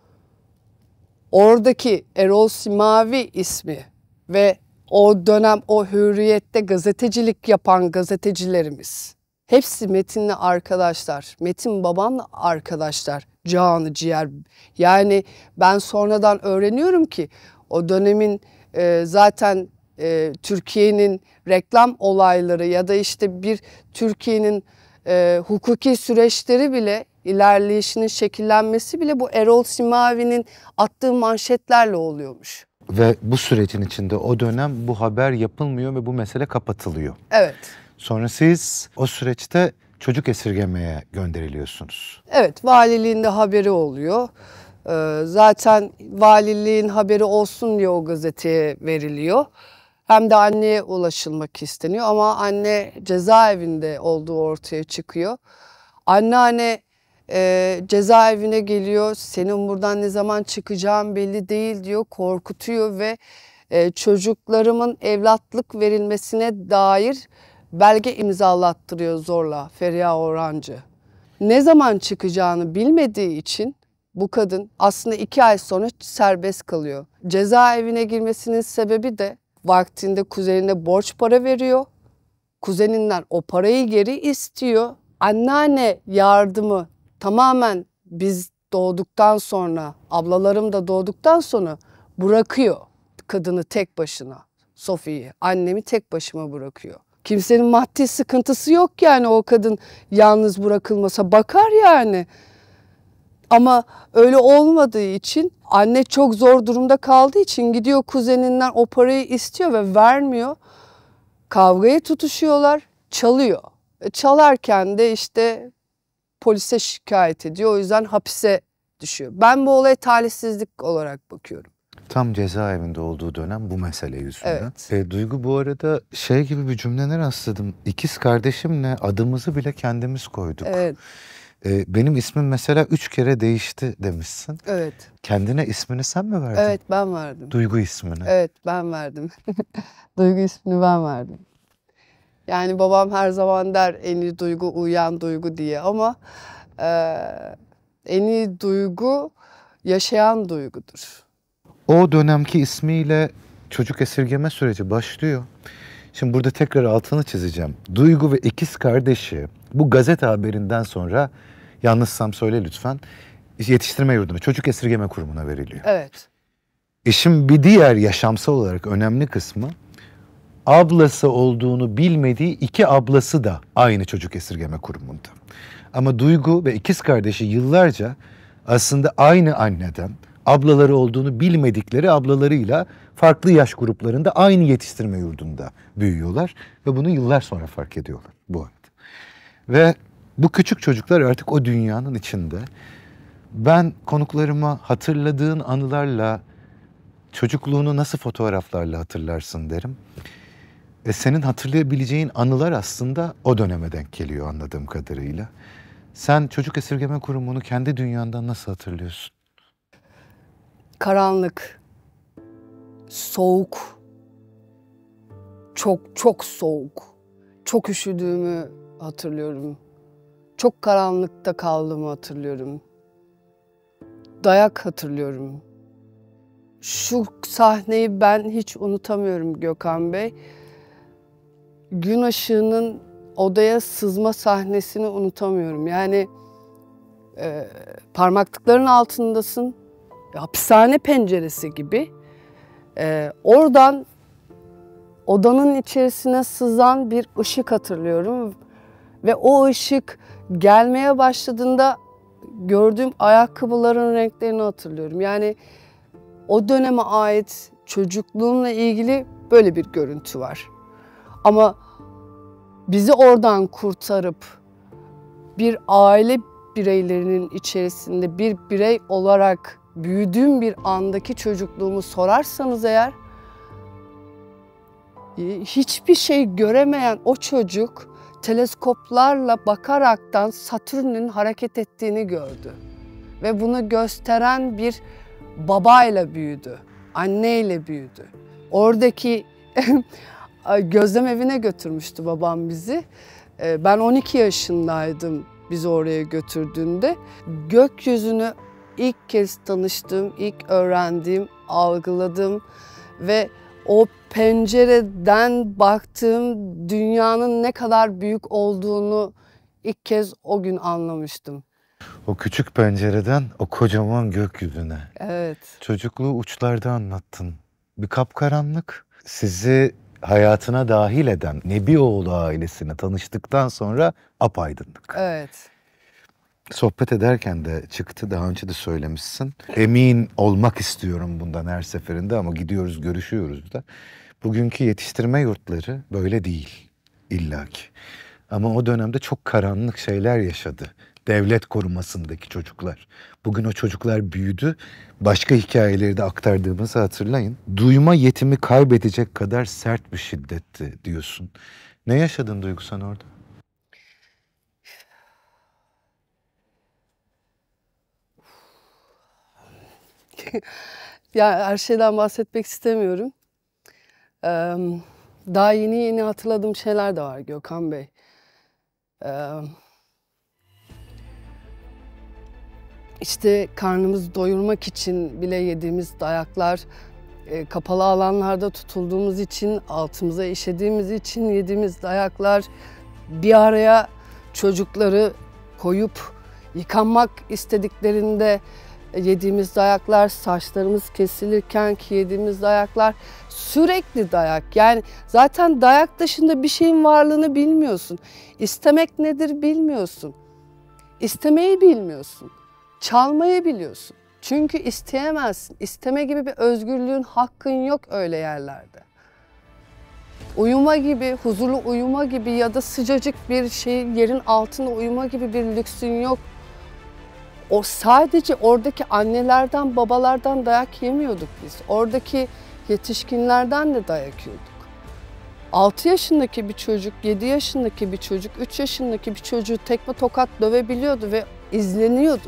Oradaki Erol Simavi ismi ve o dönem o Hürriyet'te gazetecilik yapan gazetecilerimiz hepsi Metin'le arkadaşlar. Metin babamla arkadaşlar. Canı ciğer. Yani ben sonradan öğreniyorum ki o dönemin zaten Türkiye'nin reklam olayları ya da işte bir Türkiye'nin hukuki süreçleri bile, ilerleyişinin şekillenmesi bile bu Erol Simavi'nin attığı manşetlerle oluyormuş. Ve bu sürecin içinde o dönem bu haber yapılmıyor ve bu mesele kapatılıyor. Evet. Sonra siz o süreçte çocuk esirgemeye gönderiliyorsunuz. Evet, valiliğin de haberi oluyor. Zaten valiliğin haberi olsun diye o gazeteye veriliyor. Hem de anneye ulaşılmak isteniyor ama anne cezaevinde olduğu ortaya çıkıyor. Anneanne cezaevine geliyor, senin buradan ne zaman çıkacağın belli değil diyor, korkutuyor ve çocuklarımın evlatlık verilmesine dair belge imzalattırıyor zorla Feriha Orancı. Ne zaman çıkacağını bilmediği için bu kadın aslında 2 ay sonra serbest kalıyor. Cezaevine girmesinin sebebi de vaktinde kuzenine borç para veriyor. Kuzeninden o parayı geri istiyor. Anneanne yardımı tamamen biz doğduktan sonra, ablalarım da doğduktan sonra bırakıyor kadını tek başına. Sofi'yi, annemi tek başıma bırakıyor. Kimsenin maddi sıkıntısı yok yani o kadın yalnız bırakılmasa bakar yani. Ama öyle olmadığı için anne çok zor durumda kaldığı için gidiyor kuzeninden o parayı istiyor ve vermiyor. Kavgaya tutuşuyorlar, çalıyor. Çalarken de işte polise şikayet ediyor. O yüzden hapise düşüyor. Ben bu olaya talihsizlik olarak bakıyorum. Tam cezaevinde olduğu dönem bu mesele yüzünden. Evet. Duygu, bu arada şey gibi bir cümlene rastladım. İkiz kardeşimle adımızı bile kendimiz koyduk. Evet. Benim ismim mesela 3 kere değişti demişsin. Evet. Kendine ismini sen mi verdin? Evet, ben verdim. Duygu ismini. Evet, ben verdim. Duygu ismini ben verdim. Yani babam her zaman der en iyi duygu uyuyan duygu diye ama en iyi duygu yaşayan duygudur. O dönemki ismiyle çocuk esirgeme süreci başlıyor. Şimdi burada tekrar altını çizeceğim. Duygu ve ikiz kardeşi bu gazete haberinden sonra, yanlışsam söyle lütfen, yetiştirme yurduna, çocuk esirgeme kurumuna veriliyor. Evet. İşin bir diğer yaşamsal olarak önemli kısmı, ablası olduğunu bilmediği 2 ablası da aynı çocuk esirgeme kurumunda. Ama Duygu ve ikiz kardeşi yıllarca aslında aynı anneden, ablaları olduğunu bilmedikleri ablalarıyla farklı yaş gruplarında aynı yetiştirme yurdunda büyüyorlar ve bunu yıllar sonra fark ediyorlar bu arada. Ve bu küçük çocuklar artık o dünyanın içinde. Ben konuklarıma hatırladığın anılarla, çocukluğunu nasıl fotoğraflarla hatırlarsın derim. Senin hatırlayabileceğin anılar aslında o döneme denk geliyor anladığım kadarıyla. Sen çocuk esirgeme kurumunu kendi dünyandan nasıl hatırlıyorsun? Karanlık, soğuk, çok soğuk. Çok üşüdüğümü hatırlıyorum. Çok karanlıkta kaldığımı hatırlıyorum. Dayak hatırlıyorum. Şu sahneyi ben hiç unutamıyorum Gökhan Bey. Gün ışığının odaya sızma sahnesini unutamıyorum. Yani parmaklıkların altındasın. Hapishane penceresi gibi. Oradan odanın içerisine sızan bir ışık hatırlıyorum. Ve o ışık gelmeye başladığında gördüğüm ayakkabıların renklerini hatırlıyorum. Yani o döneme ait çocukluğumla ilgili böyle bir görüntü var. Ama bizi oradan kurtarıp bir aile bireylerinin içerisinde bir birey olarak büyüdüğüm bir andaki çocukluğumu sorarsanız eğer, hiçbir şey göremeyen o çocuk teleskoplarla bakaraktan Satürn'ün hareket ettiğini gördü. Ve bunu gösteren bir babayla büyüdü, anneyle büyüdü. Oradaki gözlem evine götürmüştü babam bizi. Ben 12 yaşındaydım bizi oraya götürdüğünde. Gökyüzünü ilk kez tanıştığım, ilk öğrendiğim, algıladığım ve o pencereden baktığım dünyanın ne kadar büyük olduğunu ilk kez o gün anlamıştım. O küçük pencereden o kocaman gökyüzüne. Evet. Çocukluğu uçlarda anlattın. Bir kapkaranlık. Sizi hayatına dahil eden Nebioğlu ailesine tanıştıktan sonra apaydınlık. Evet. Sohbet ederken de çıktı, daha önce de söylemişsin. Emin olmak istiyorum bundan her seferinde ama gidiyoruz, görüşüyoruz da. Bugünkü yetiştirme yurtları böyle değil illaki. Ama o dönemde çok karanlık şeyler yaşadı devlet korumasındaki çocuklar. Bugün o çocuklar büyüdü. Başka hikayeleri de aktardığımızı hatırlayın. Duyma yetimi kaybedecek kadar sert bir şiddetti diyorsun. Ne yaşadın Duygu sen orada? Ya her şeyden bahsetmek istemiyorum. Daha yeni hatırladığım şeyler de var Gökhan Bey. İşte karnımızı doyurmak için bile yediğimiz dayaklar, kapalı alanlarda tutulduğumuz için, altımıza işediğimiz için yediğimiz dayaklar, bir araya çocukları koyup yıkanmak istediklerinde yediğimiz dayaklar, saçlarımız kesilirken ki yediğimiz dayaklar, sürekli dayak. Yani zaten dayak dışında bir şeyin varlığını bilmiyorsun. İstemek nedir bilmiyorsun. İstemeyi bilmiyorsun. Çalmayı biliyorsun. Çünkü isteyemezsin. İsteme gibi bir özgürlüğün, hakkın yok öyle yerlerde. Uyuma gibi, huzurlu uyuma gibi ya da sıcacık bir yerin altında uyuma gibi bir lüksün yok. O sadece oradaki annelerden, babalardan dayak yemiyorduk biz. Oradaki yetişkinlerden de dayak yiyorduk. 6 yaşındaki bir çocuk, 7 yaşındaki bir çocuk, 3 yaşındaki bir çocuğu tekme tokat dövebiliyordu ve izleniyordu.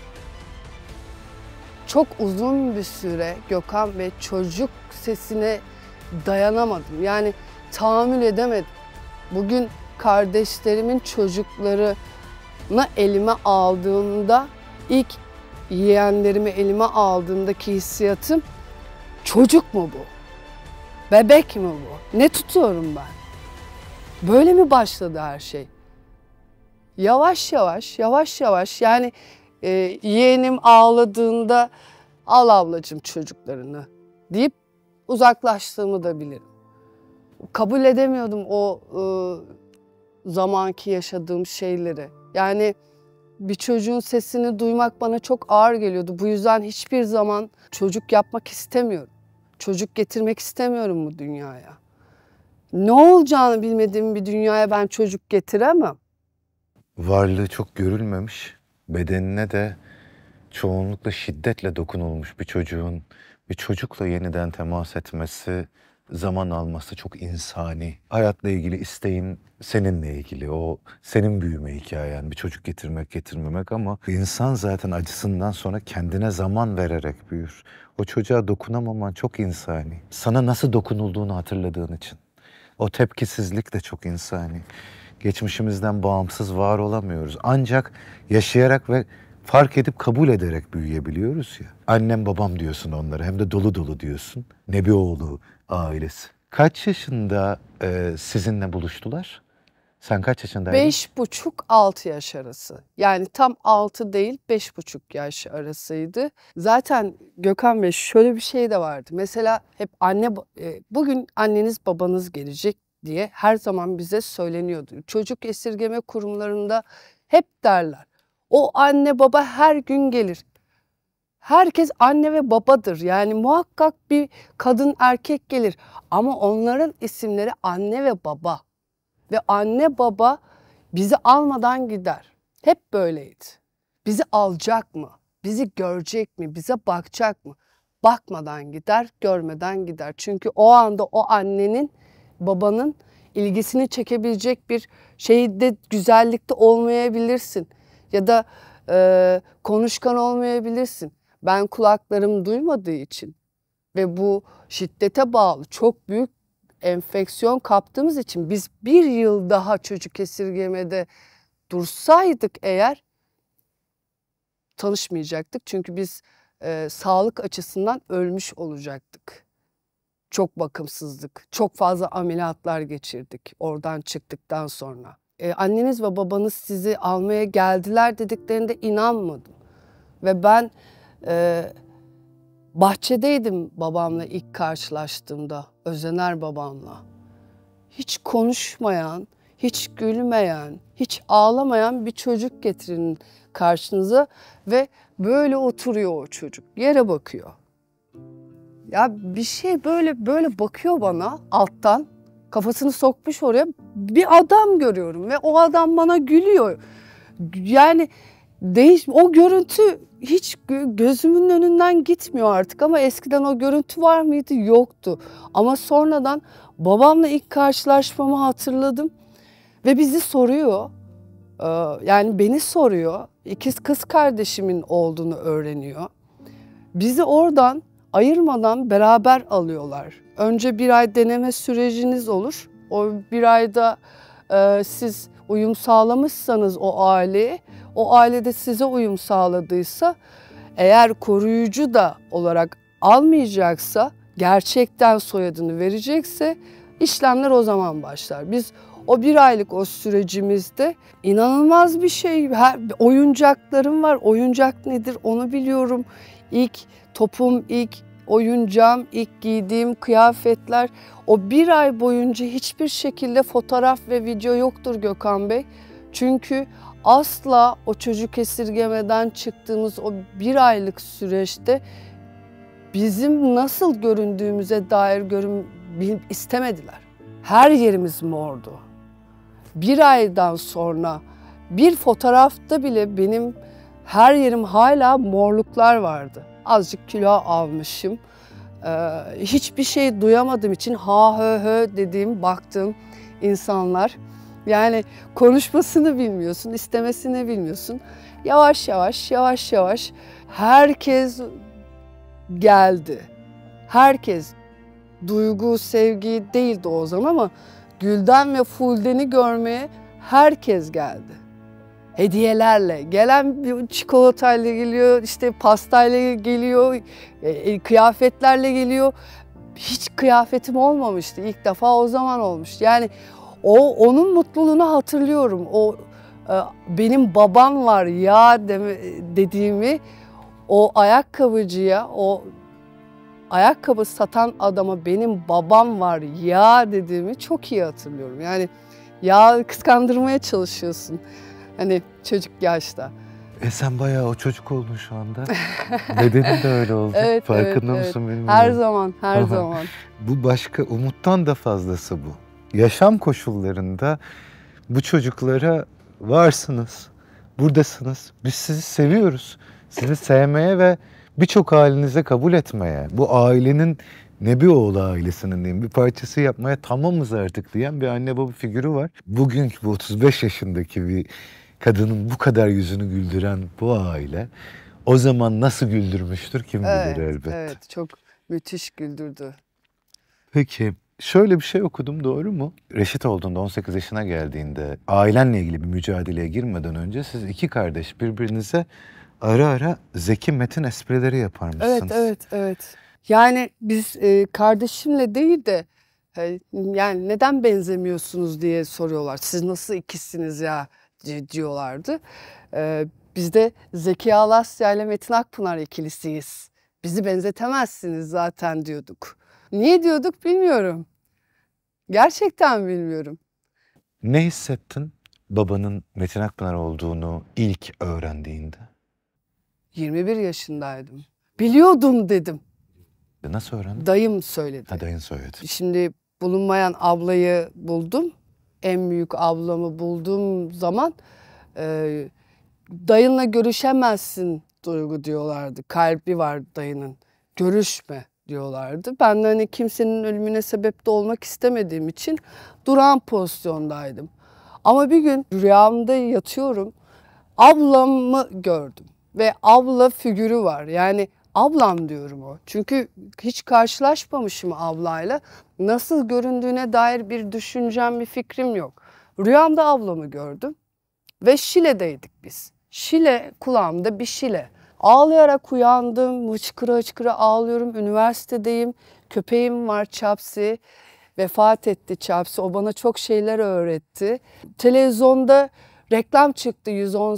Çok uzun bir süre Gökhan Bey çocuk sesine dayanamadım. Yani tahammül edemedim. Bugün kardeşlerimin çocuklarını elime aldığımda, ilk yeğenlerimi elime aldığımdaki hissiyatım, çocuk mu bu? Bebek mi bu? Ne tutuyorum ben? Böyle mi başladı her şey? Yavaş yavaş yani yeğenim ağladığında al ablacığım çocuklarını deyip uzaklaştığımı da bilirim. Kabul edemiyordum o zamanki yaşadığım şeyleri. Yani bir çocuğun sesini duymak bana çok ağır geliyordu. Bu yüzden hiçbir zaman çocuk yapmak istemiyorum. Çocuk getirmek istemiyorum bu dünyaya. Ne olacağını bilmediğim bir dünyaya ben çocuk getiremem. Varlığı çok görülmemiş, bedenine de çoğunlukla şiddetle dokunulmuş bir çocuğun bir çocukla yeniden temas etmesi, zaman alması çok insani. Hayatla ilgili isteğin seninle ilgili, o senin büyüme hikayen, bir çocuk getirmek getirmemek, ama insan zaten acısından sonra kendine zaman vererek büyür. O çocuğa dokunamaman çok insani. Sana nasıl dokunulduğunu hatırladığın için. O tepkisizlik de çok insani. Geçmişimizden bağımsız var olamıyoruz. Ancak yaşayarak ve fark edip kabul ederek büyüyebiliyoruz ya. Annem babam diyorsun onlara, hem de dolu dolu diyorsun. Nebioğlu ailesi. Kaç yaşında sizinle buluştular? Sen kaç yaşındaydın? 5,5-6 yaş arası. Yani tam 6 değil, 5,5 yaş arasıydı. Zaten Gökhan Bey şöyle bir şey de vardı. Mesela hep bugün anneniz babanız gelecek diye her zaman bize söyleniyordu. Çocuk esirgeme kurumlarında hep derler. O anne baba her gün gelir. Herkes anne ve babadır. Yani muhakkak bir kadın erkek gelir. Ama onların isimleri anne ve baba. Ve anne baba bizi almadan gider. Hep böyleydi. Bizi alacak mı? Bizi görecek mi? Bize bakacak mı? Bakmadan gider, görmeden gider. Çünkü o anda o annenin, babanın ilgisini çekebilecek bir şeyde, güzellikte olmayabilirsin. Ya da konuşkan olmayabilirsin. Ben kulaklarım duymadığı için ve bu şiddete bağlı çok büyük enfeksiyon kaptığımız için biz bir yıl daha çocuk esirgemede dursaydık eğer tanışmayacaktık. Çünkü biz sağlık açısından ölmüş olacaktık. Çok bakımsızlık, çok ameliatlar ameliyatlar geçirdik oradan çıktıktan sonra. Anneniz ve babanız sizi almaya geldiler dediklerinde inanmadım. Ve ben bahçedeydim babamla ilk karşılaştığımda, Özener babamla. Hiç konuşmayan, hiç gülmeyen, hiç ağlamayan bir çocuk getirin karşınıza ve böyle oturuyor o çocuk, yere bakıyor. Ya bir şey böyle bakıyor bana alttan, kafasını sokmuş oraya, bir adam görüyorum ve o adam bana gülüyor. Yani o görüntü hiç gözümün önünden gitmiyor artık, ama eskiden o görüntü var mıydı? Yoktu. Ama sonradan babamla ilk karşılaşmamı hatırladım ve bizi soruyor. Yani beni soruyor. İkiz kız kardeşimin olduğunu öğreniyor. Bizi oradan ayırmadan beraber alıyorlar. Önce bir ay deneme süreciniz olur. O bir ayda siz uyum sağlamışsanız o aileye, o ailede size uyum sağladıysa, eğer koruyucu da olarak almayacaksa, gerçekten soyadını verecekse işlemler o zaman başlar. Biz o bir aylık o sürecimizde inanılmaz bir şey. Oyuncaklarım var. Oyuncak nedir onu biliyorum. İlk topum, ilk oyuncağım, ilk giydiğim kıyafetler. O bir ay boyunca hiçbir şekilde fotoğraf ve video yoktur Gökhan Bey. Çünkü asla o çocuk esirgemeden çıktığımız o bir aylık süreçte bizim nasıl göründüğümüze dair istemediler. Her yerimiz mordu. Bir aydan sonra bir fotoğrafta bile benim Her yerim hala morluklar vardı. Azıcık kilo almışım. Hiçbir şey duyamadığım için ha hö hö dediğim, baktığım insanlar. Yani konuşmasını bilmiyorsun, istemesini bilmiyorsun. Yavaş yavaş, yavaş yavaş herkes geldi. Herkes, duygu, sevgi değildi o zaman ama Gülden ve Fulden'i görmeye herkes geldi. Hediyelerle, gelen bir çikolatayla geliyor, işte pastayla geliyor, kıyafetlerle geliyor. Hiç kıyafetim olmamıştı, ilk defa o zaman olmuş. Yani onun mutluluğunu hatırlıyorum. Benim babam var ya dediğimi, o ayakkabıcıya, o ayakkabı satan adama benim babam var ya dediğimi çok iyi hatırlıyorum. Yani ya kıskandırmaya çalışıyorsun hani çocuk yaşta. Sen bayağı o çocuk oldun şu anda. Bedenin de öyle oldu. Evet, Farkında evet, mısın bilmiyorum. Her zaman, her zaman. Bu başka, umuttan da fazlası bu. Yaşam koşullarında bu çocuklara varsınız, buradasınız. Biz sizi seviyoruz. Sizi sevmeye ve birçok halinize kabul etmeye, bu ailenin Nebioğlu ailesinin diyeyim bir parçası yapmaya tamamız artık diyen bir anne baba figürü var. Bugünkü bu 35 yaşındaki bir kadının bu kadar yüzünü güldüren bu aile o zaman nasıl güldürmüştür kim bilir elbette. Evet, çok müthiş güldürdü. Peki şöyle bir şey okudum, doğru mu? Reşit olduğunda 18 yaşına geldiğinde ailenle ilgili bir mücadeleye girmeden önce siz iki kardeş birbirinize ara ara Zeki Metin esprileri yaparmışsınız. Evet. Yani biz kardeşimle değil de yani neden benzemiyorsunuz diye soruyorlar. Siz nasıl ikisiniz ya diyorlardı. Biz de Zeki Alasya ile Metin Akpınar ikilisiyiz. Bizi benzetemezsiniz zaten diyorduk. Niye diyorduk bilmiyorum. Gerçekten bilmiyorum. Ne hissettin babanın Metin Akpınar olduğunu ilk öğrendiğinde? 21 yaşındaydım. Biliyordum dedim. Nasıl öğrendin? Dayım söyledi. Ha, dayın söyledi. Şimdi bulunmayan ablayı buldum. En büyük ablamı bulduğum zaman dayınla görüşemezsin Duygu diyorlardı. Kalbi var dayının. Görüşme diyorlardı. Ben de hani kimsenin ölümüne sebep de olmak istemediğim için duran pozisyondaydım. Ama bir gün rüyamda yatıyorum. Ablamı gördüm ve abla figürü var. Yani ablam diyorum o. Çünkü hiç karşılaşmamışım ablayla. Nasıl göründüğüne dair bir düşüncem, bir fikrim yok. Rüyamda ablamı gördüm ve Şile'deydik biz. Şile, kulağımda bir Şile. Ağlayarak uyandım, hıçkıra hıçkıra ağlıyorum. Üniversitedeyim, köpeğim var Çapsi. Vefat etti Çapsi, o bana çok şeyler öğretti. Televizyonda reklam çıktı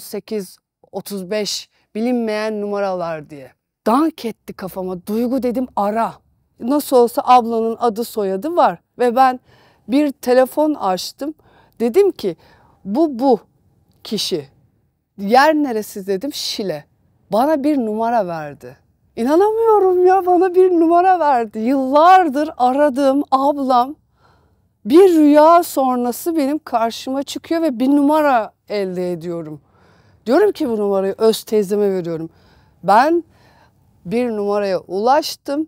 118-35 bilinmeyen numaralar diye. Dank etti kafama. Duygu dedim ara. Nasıl olsa ablanın adı soyadı var. Ve ben bir telefon açtım. Dedim ki bu kişi. Yer neresi dedim, Şile. Bana bir numara verdi. İnanamıyorum ya, bana bir numara verdi. Yıllardır aradığım ablam bir rüya sonrası benim karşıma çıkıyor ve bir numara elde ediyorum. Diyorum ki bu numarayı öz teyzeme veriyorum. Ben bir numaraya ulaştım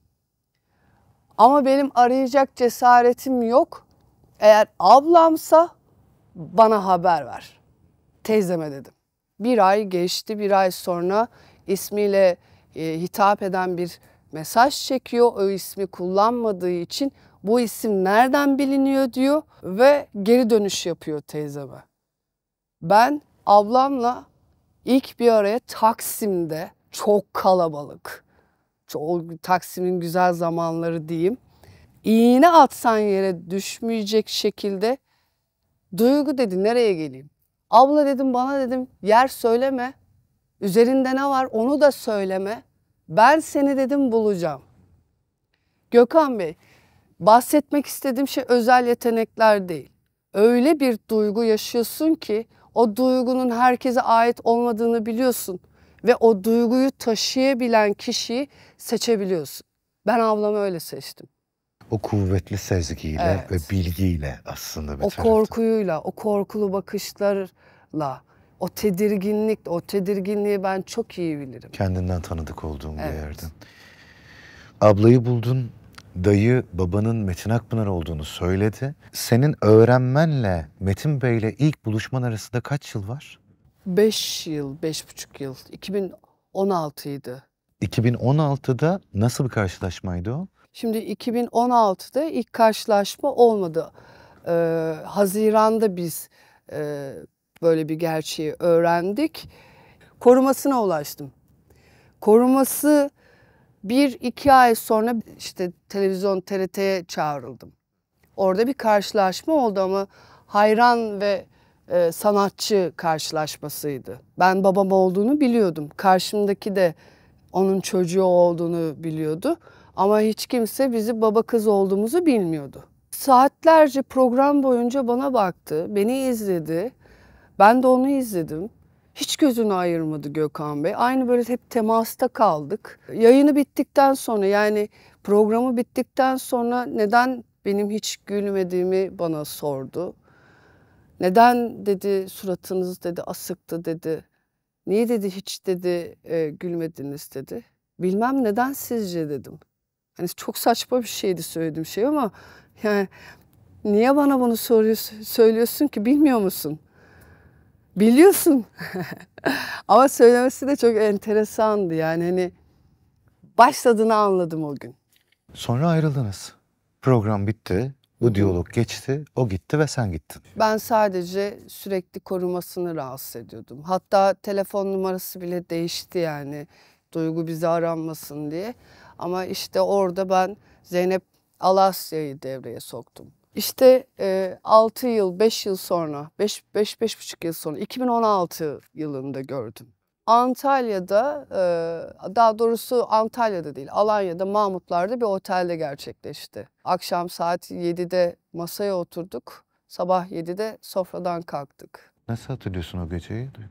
ama benim arayacak cesaretim yok. Eğer ablamsa bana haber ver. Teyzeme dedim. Bir ay geçti, bir ay sonra ismiyle hitap eden bir mesaj çekiyor. O ismi kullanmadığı için bu isim nereden biliniyor diyor ve geri dönüş yapıyor teyzeme. Ben ablamla ilk bir araya Taksim'de, çok kalabalık, Taksim'in güzel zamanları diyeyim, iğne atsan yere düşmeyecek şekilde Duygu dedi nereye geleyim? Abla dedim bana dedim yer söyleme. Üzerinde ne var onu da söyleme. Ben seni dedim bulacağım. Gökhan Bey, bahsetmek istediğim şey özel yetenekler değil. Öyle bir duygu yaşıyorsun ki o duygunun herkese ait olmadığını biliyorsun. Ve o duyguyu taşıyabilen kişiyi seçebiliyorsun. Ben ablamı öyle seçtim. O kuvvetli sezgiyle Evet. ve bilgiyle aslında bir O tarafta. korkuyla, o korkulu bakışlarla O tedirginlik, o tedirginliği ben çok iyi bilirim. Kendinden tanıdık olduğum bir Evet. yerden. Ablayı buldun, dayı babanın Metin Akpınar olduğunu söyledi. Senin öğrenmenle Metin Bey'le ilk buluşman arasında kaç yıl var? 5 yıl, 5,5 yıl. 2016'ydı. 2016'da nasıl bir karşılaşmaydı o? Şimdi 2016'da ilk karşılaşma olmadı. Haziran'da biz böyle bir gerçeği öğrendik. Korumasına ulaştım. Koruması 1-2 ay sonra işte televizyon TRT'ye çağrıldım. Orada bir karşılaşma oldu ama hayran ve sanatçı karşılaşmasıydı. Ben babam olduğunu biliyordum. Karşımdaki de onun çocuğu olduğunu biliyordu. Ama hiç kimse bizi baba kız olduğumuzu bilmiyordu. Saatlerce program boyunca bana baktı, beni izledi. Ben de onu izledim. Hiç gözünü ayırmadı Gökhan Bey. Aynı böyle hep temasta kaldık. Yayını bittikten sonra, yani programı bittikten sonra neden benim hiç gülmediğimi bana sordu. Neden dedi suratınız dedi asıktı dedi. Niye dedi hiç dedi gülmediniz dedi. Bilmem neden sizce dedim. Hani çok saçma bir şeydi söylediğim şey ama yani niye bana bunu söylüyorsun ki, bilmiyor musun? Biliyorsun. Ama söylemesi de çok enteresandı, yani hani başladığını anladım o gün. Sonra ayrıldınız. Program bitti, bu diyalog geçti, o gitti ve sen gittin. Ben sadece sürekli korumasını rahatsız ediyordum. Hatta telefon numarası bile değişti, yani Duygu bizi aranmasın diye. Ama işte orada ben Zeynep Alasya'yı devreye soktum. İşte 6 yıl, 5 yıl sonra, 5,5 yıl sonra 2016 yılında gördüm. Antalya'da, daha doğrusu Antalya'da değil, Alanya'da, Mahmutlar'da bir otelde gerçekleşti. Akşam saat 7'de masaya oturduk, sabah 7'de sofradan kalktık. Nasıl hatırlıyorsun o geceyi Duygu?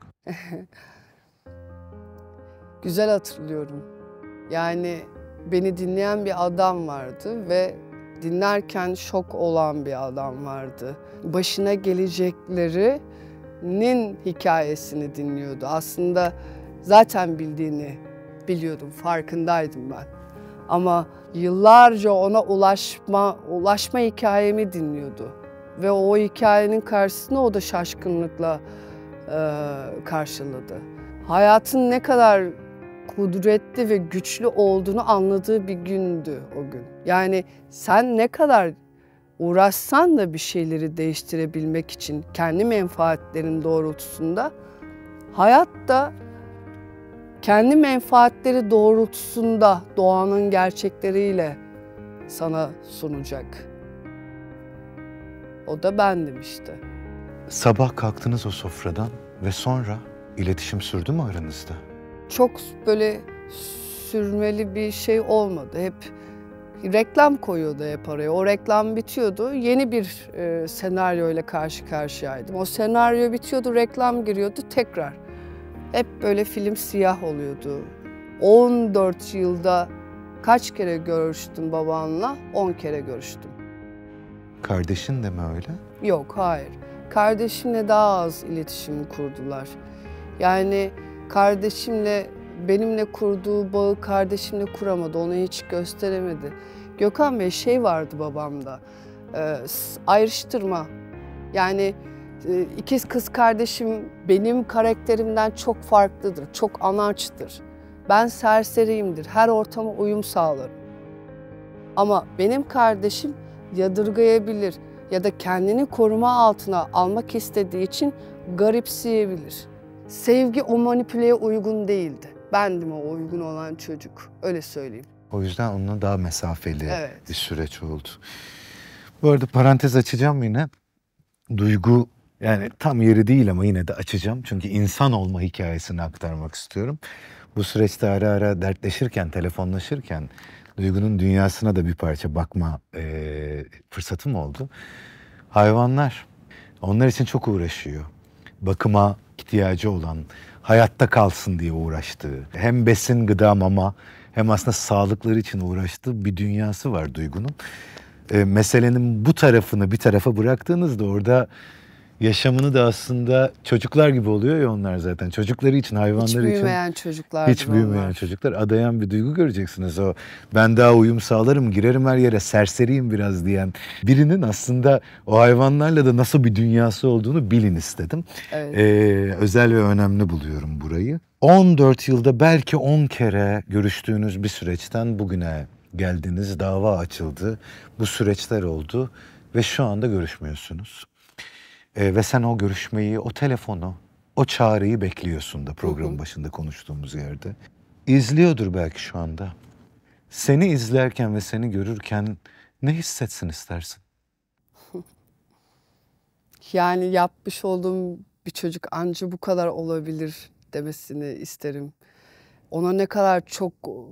Güzel hatırlıyorum. Yani beni dinleyen bir adam vardı ve dinlerken şok olan bir adam vardı. Başına geleceklerinin hikayesini dinliyordu. Aslında zaten bildiğini biliyordum, farkındaydım ben. Ama yıllarca ona ulaşma hikayemi dinliyordu. Ve o hikayenin karşısında o da şaşkınlıkla karşıladı. Hayatın ne kadar kudretli ve güçlü olduğunu anladığı bir gündü o gün. Yani sen ne kadar uğraşsan da bir şeyleri değiştirebilmek için kendi menfaatlerin doğrultusunda, hayat da kendi menfaatleri doğrultusunda doğanın gerçekleriyle sana sunacak. O da bendim işte. Sabah kalktınız o sofradan ve sonra iletişim sürdü mü aranızda? Çok böyle sürmeli bir şey olmadı. Hep reklam koyuyordu hep araya. O reklam bitiyordu. Yeni bir senaryo ile karşı karşıyaydım. O senaryo bitiyordu, reklam giriyordu tekrar. Hep böyle film siyah oluyordu. 14 yılda kaç kere görüştüm babanla? 10 kere görüştüm. Kardeşin de mi öyle? Yok, hayır. Kardeşimle daha az iletişim kurdular. Yani kardeşimle, benimle kurduğu bağı kardeşimle kuramadı, onu hiç gösteremedi. Gökhan Bey, şey vardı babamda, ayrıştırma. Yani ikiz kız kardeşim benim karakterimden çok farklıdır, çok anaçtır. Ben serseriyimdir, her ortama uyum sağlarım. Ama benim kardeşim yadırgayabilir ya da kendini koruma altına almak istediği için garipseyebilir. Sevgi o manipüleye uygun değildi. Bendim o uygun olan çocuk, öyle söyleyeyim. O yüzden onunla daha mesafeli Evet. bir süreç oldu. Bu arada parantez açacağım yine. Duygu, yani tam yeri değil ama yine de açacağım. Çünkü insan olma hikayesini aktarmak istiyorum. Bu süreçte ara ara dertleşirken, telefonlaşırken Duygu'nun dünyasına da bir parça bakma fırsatım oldu. Hayvanlar, onlar için çok uğraşıyor. Bakıma ihtiyacı olan, hayatta kalsın diye uğraştığı, hem besin, gıda, mama, hem aslında sağlıkları için uğraştığı bir dünyası var Duygu'nun. Meselenin bu tarafını bir tarafa bıraktığınızda orada Yaşamını da aslında çocuklar gibi oluyor ya onlar zaten. Çocukları için, hayvanları Hiç için büyümeyen çocuklardır hiç büyümeyen onlar. çocuklar adayan bir duygu göreceksiniz. O ben daha uyum sağlarım, girerim her yere, serseriyim biraz diyen birinin aslında o hayvanlarla da nasıl bir dünyası olduğunu bilin istedim. Evet. Özel ve önemli buluyorum burayı. 14 yılda belki 10 kere görüştüğünüz bir süreçten bugüne geldiniz, dava açıldı. Bu süreçler oldu ve şu anda görüşmüyorsunuz. Ve sen o görüşmeyi, o telefonu, o çağrıyı bekliyorsun da program başında konuştuğumuz yerde. İzliyordur belki şu anda. Seni izlerken ve seni görürken ne hissetsin istersin? Yani yapmış olduğum bir çocuk anca bu kadar olabilir demesini isterim. Ona ne kadar çok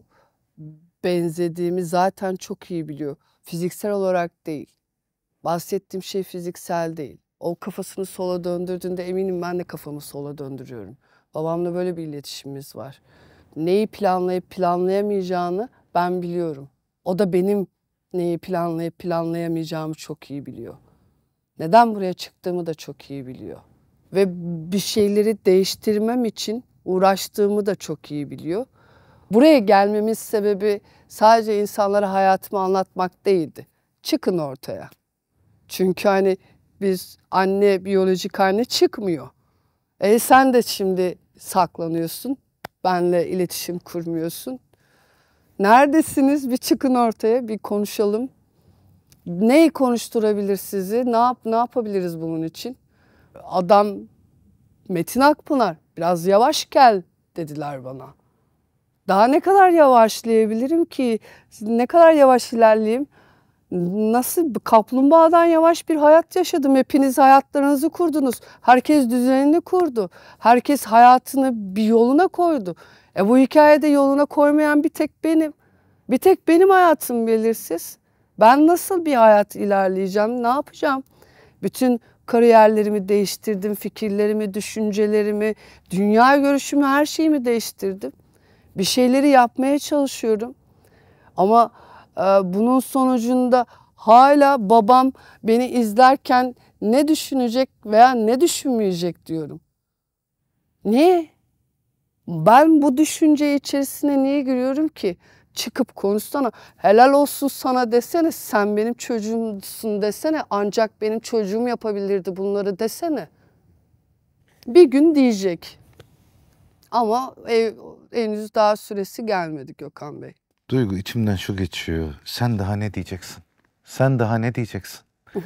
benzediğimi zaten çok iyi biliyor. Fiziksel olarak değil. Bahsettiğim şey fiziksel değil. O kafasını sola döndürdüğünde eminim ben de kafamı sola döndürüyorum. Babamla böyle bir iletişimimiz var. Neyi planlayıp planlayamayacağını ben biliyorum. O da benim neyi planlayıp planlayamayacağımı çok iyi biliyor. Neden buraya çıktığımı da çok iyi biliyor. Ve bir şeyleri değiştirmem için uğraştığımı da çok iyi biliyor. Buraya gelmemin sebebi sadece insanlara hayatımı anlatmak değildi. Çıkın ortaya. Çünkü hani biz anne, biyolojik anne çıkmıyor. Sen de şimdi saklanıyorsun. Benle iletişim kurmuyorsun. Neredesiniz? Bir çıkın ortaya, bir konuşalım. Neyi konuşturabilir sizi? Ne yapabiliriz bunun için? Adam Metin Akpınar, biraz yavaş gel dediler bana. Daha ne kadar yavaşlayabilirim ki? Ne kadar yavaş ilerleyeyim? Nasıl kaplumbağadan yavaş bir hayat yaşadım. Hepiniz hayatlarınızı kurdunuz. Herkes düzenini kurdu. Herkes hayatını bir yoluna koydu. Bu hikayede yoluna koymayan bir tek benim. Bir tek benim hayatım belirsiz. Ben nasıl bir hayat ilerleyeceğim? Ne yapacağım? Bütün kariyerlerimi değiştirdim, fikirlerimi, düşüncelerimi, dünya görüşümü, her şeyimi değiştirdim. Bir şeyleri yapmaya çalışıyorum. Ama bunun sonucunda hala babam beni izlerken ne düşünecek veya ne düşünmeyecek diyorum. Niye? Ben bu düşünce içerisine niye giriyorum ki? Çıkıp konuşsana, helal olsun sana desene, sen benim çocuğumsun desene, ancak benim çocuğum yapabilirdi bunları desene. Bir gün diyecek ama henüz daha süresi gelmedi Gökhan Bey. Duygu, içimden şu geçiyor. Sen daha ne diyeceksin? Sen daha ne diyeceksin?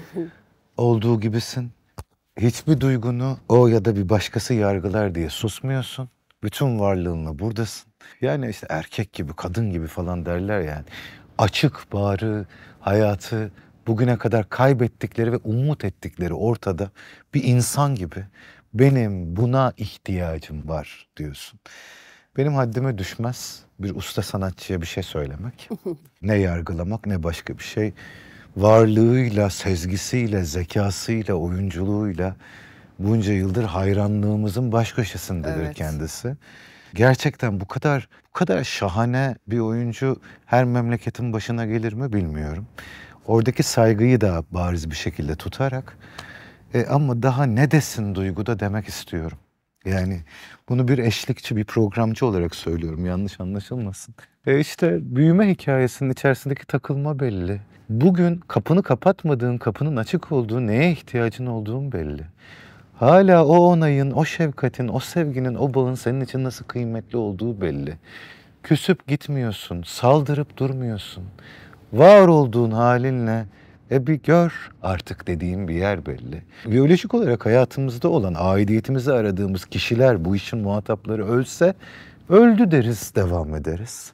Olduğu gibisin. Hiçbir duygunu o ya da bir başkası yargılar diye susmuyorsun. Bütün varlığınla buradasın. Yani işte erkek gibi, kadın gibi falan derler yani. Açık bağrı, hayatı bugüne kadar kaybettikleri ve umut ettikleri ortada bir insan gibi benim buna ihtiyacım var diyorsun. Benim haddime düşmez bir usta sanatçıya bir şey söylemek. Ne yargılamak ne başka bir şey. Varlığıyla, sezgisiyle, zekasıyla, oyunculuğuyla bunca yıldır hayranlığımızın baş köşesindedir Evet. kendisi. Gerçekten bu kadar şahane bir oyuncu her memleketin başına gelir mi bilmiyorum. Oradaki saygıyı da bariz bir şekilde tutarak ama daha ne desin Duygu'da demek istiyorum. Yani bunu bir eşlikçi, bir programcı olarak söylüyorum, yanlış anlaşılmasın. İşte büyüme hikayesinin içerisindeki takılma belli. Bugün kapını kapatmadığın, kapının açık olduğu, neye ihtiyacın olduğun belli. Hala o onayın, o şefkatin, o sevginin, o bağın senin için nasıl kıymetli olduğu belli. Küsüp gitmiyorsun, saldırıp durmuyorsun. Var olduğun halinle bir gör artık dediğim bir yer belli. Biyolojik olarak hayatımızda olan, aidiyetimizi aradığımız kişiler, bu işin muhatapları ölse öldü deriz, devam ederiz.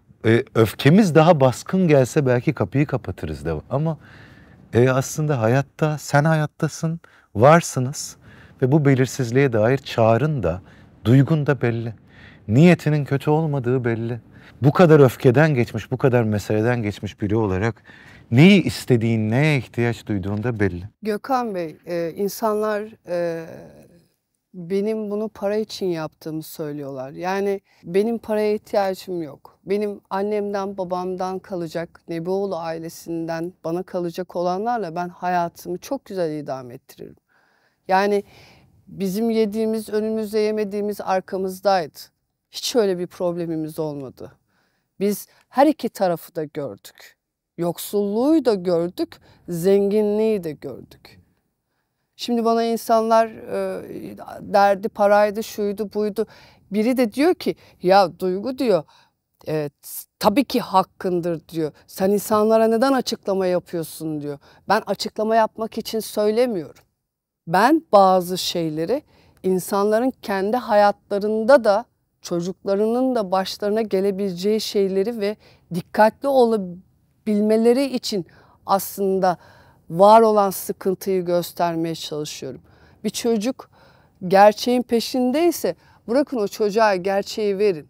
Öfkemiz daha baskın gelse belki kapıyı kapatırız devam. Ama aslında hayatta, sen hayattasın, varsınız ve bu belirsizliğe dair çağrın da, duygun da belli. Niyetinin kötü olmadığı belli. Bu kadar öfkeden geçmiş, bu kadar meseleden geçmiş biri olarak neyi istediğin, neye ihtiyaç duyduğun da belli. Gökhan Bey, insanlar benim bunu para için yaptığımı söylüyorlar. Yani benim paraya ihtiyacım yok. Benim annemden babamdan kalacak, Nebioğlu ailesinden bana kalacak olanlarla ben hayatımı çok güzel idame ettiririm. Yani bizim yediğimiz önümüzde, yemediğimiz arkamızdaydı. Hiç öyle bir problemimiz olmadı. Biz her iki tarafı da gördük. Yoksulluğu da gördük, zenginliği de gördük. Şimdi bana insanlar derdi paraydı, şuydu, buydu. Biri de diyor ki ya Duygu diyor, tabii ki hakkındır diyor. Sen insanlara neden açıklama yapıyorsun diyor. Ben açıklama yapmak için söylemiyorum. Ben bazı şeyleri insanların kendi hayatlarında da çocuklarının da başlarına gelebileceği şeyleri ve dikkatli olabilmeleri için aslında var olan sıkıntıyı göstermeye çalışıyorum. Bir çocuk gerçeğin peşindeyse bırakın o çocuğa gerçeği verin.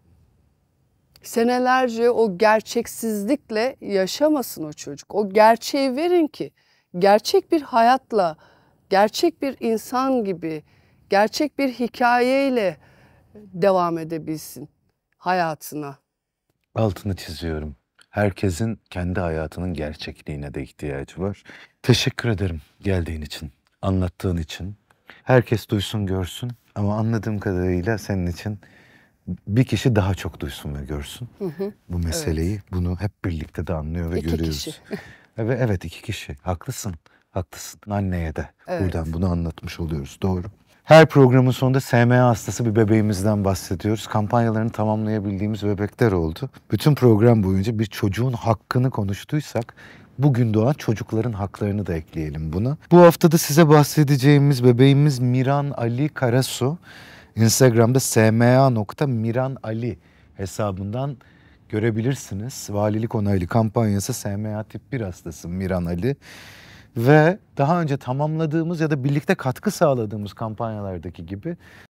Senelerce o gerçeksizlikle yaşamasın o çocuk. O gerçeği verin ki gerçek bir hayatla, gerçek bir insan gibi, gerçek bir hikayeyle devam edebilsin hayatına. Altını çiziyorum. Herkesin kendi hayatının gerçekliğine de ihtiyacı var. Teşekkür ederim geldiğin için, anlattığın için. Herkes duysun, görsün ama anladığım kadarıyla senin için bir kişi daha çok duysun ve görsün bu meseleyi. Evet. Bunu hep birlikte de anlıyor ve görüyoruz. Kişi. Evet, 2 kişi. Haklısın. Anneye de buradan bunu anlatmış oluyoruz. Doğru. Her programın sonunda SMA hastası bir bebeğimizden bahsediyoruz. Kampanyalarını tamamlayabildiğimiz bebekler oldu. Bütün program boyunca bir çocuğun hakkını konuştuysak bugün doğan çocukların haklarını da ekleyelim buna. Bu haftada size bahsedeceğimiz bebeğimiz Miran Ali Karasu. Instagram'da sma.miranali hesabından görebilirsiniz. Valilik onaylı kampanyası SMA tip 1 hastası Miran Ali. Ve daha önce tamamladığımız ya da birlikte katkı sağladığımız kampanyalardaki gibi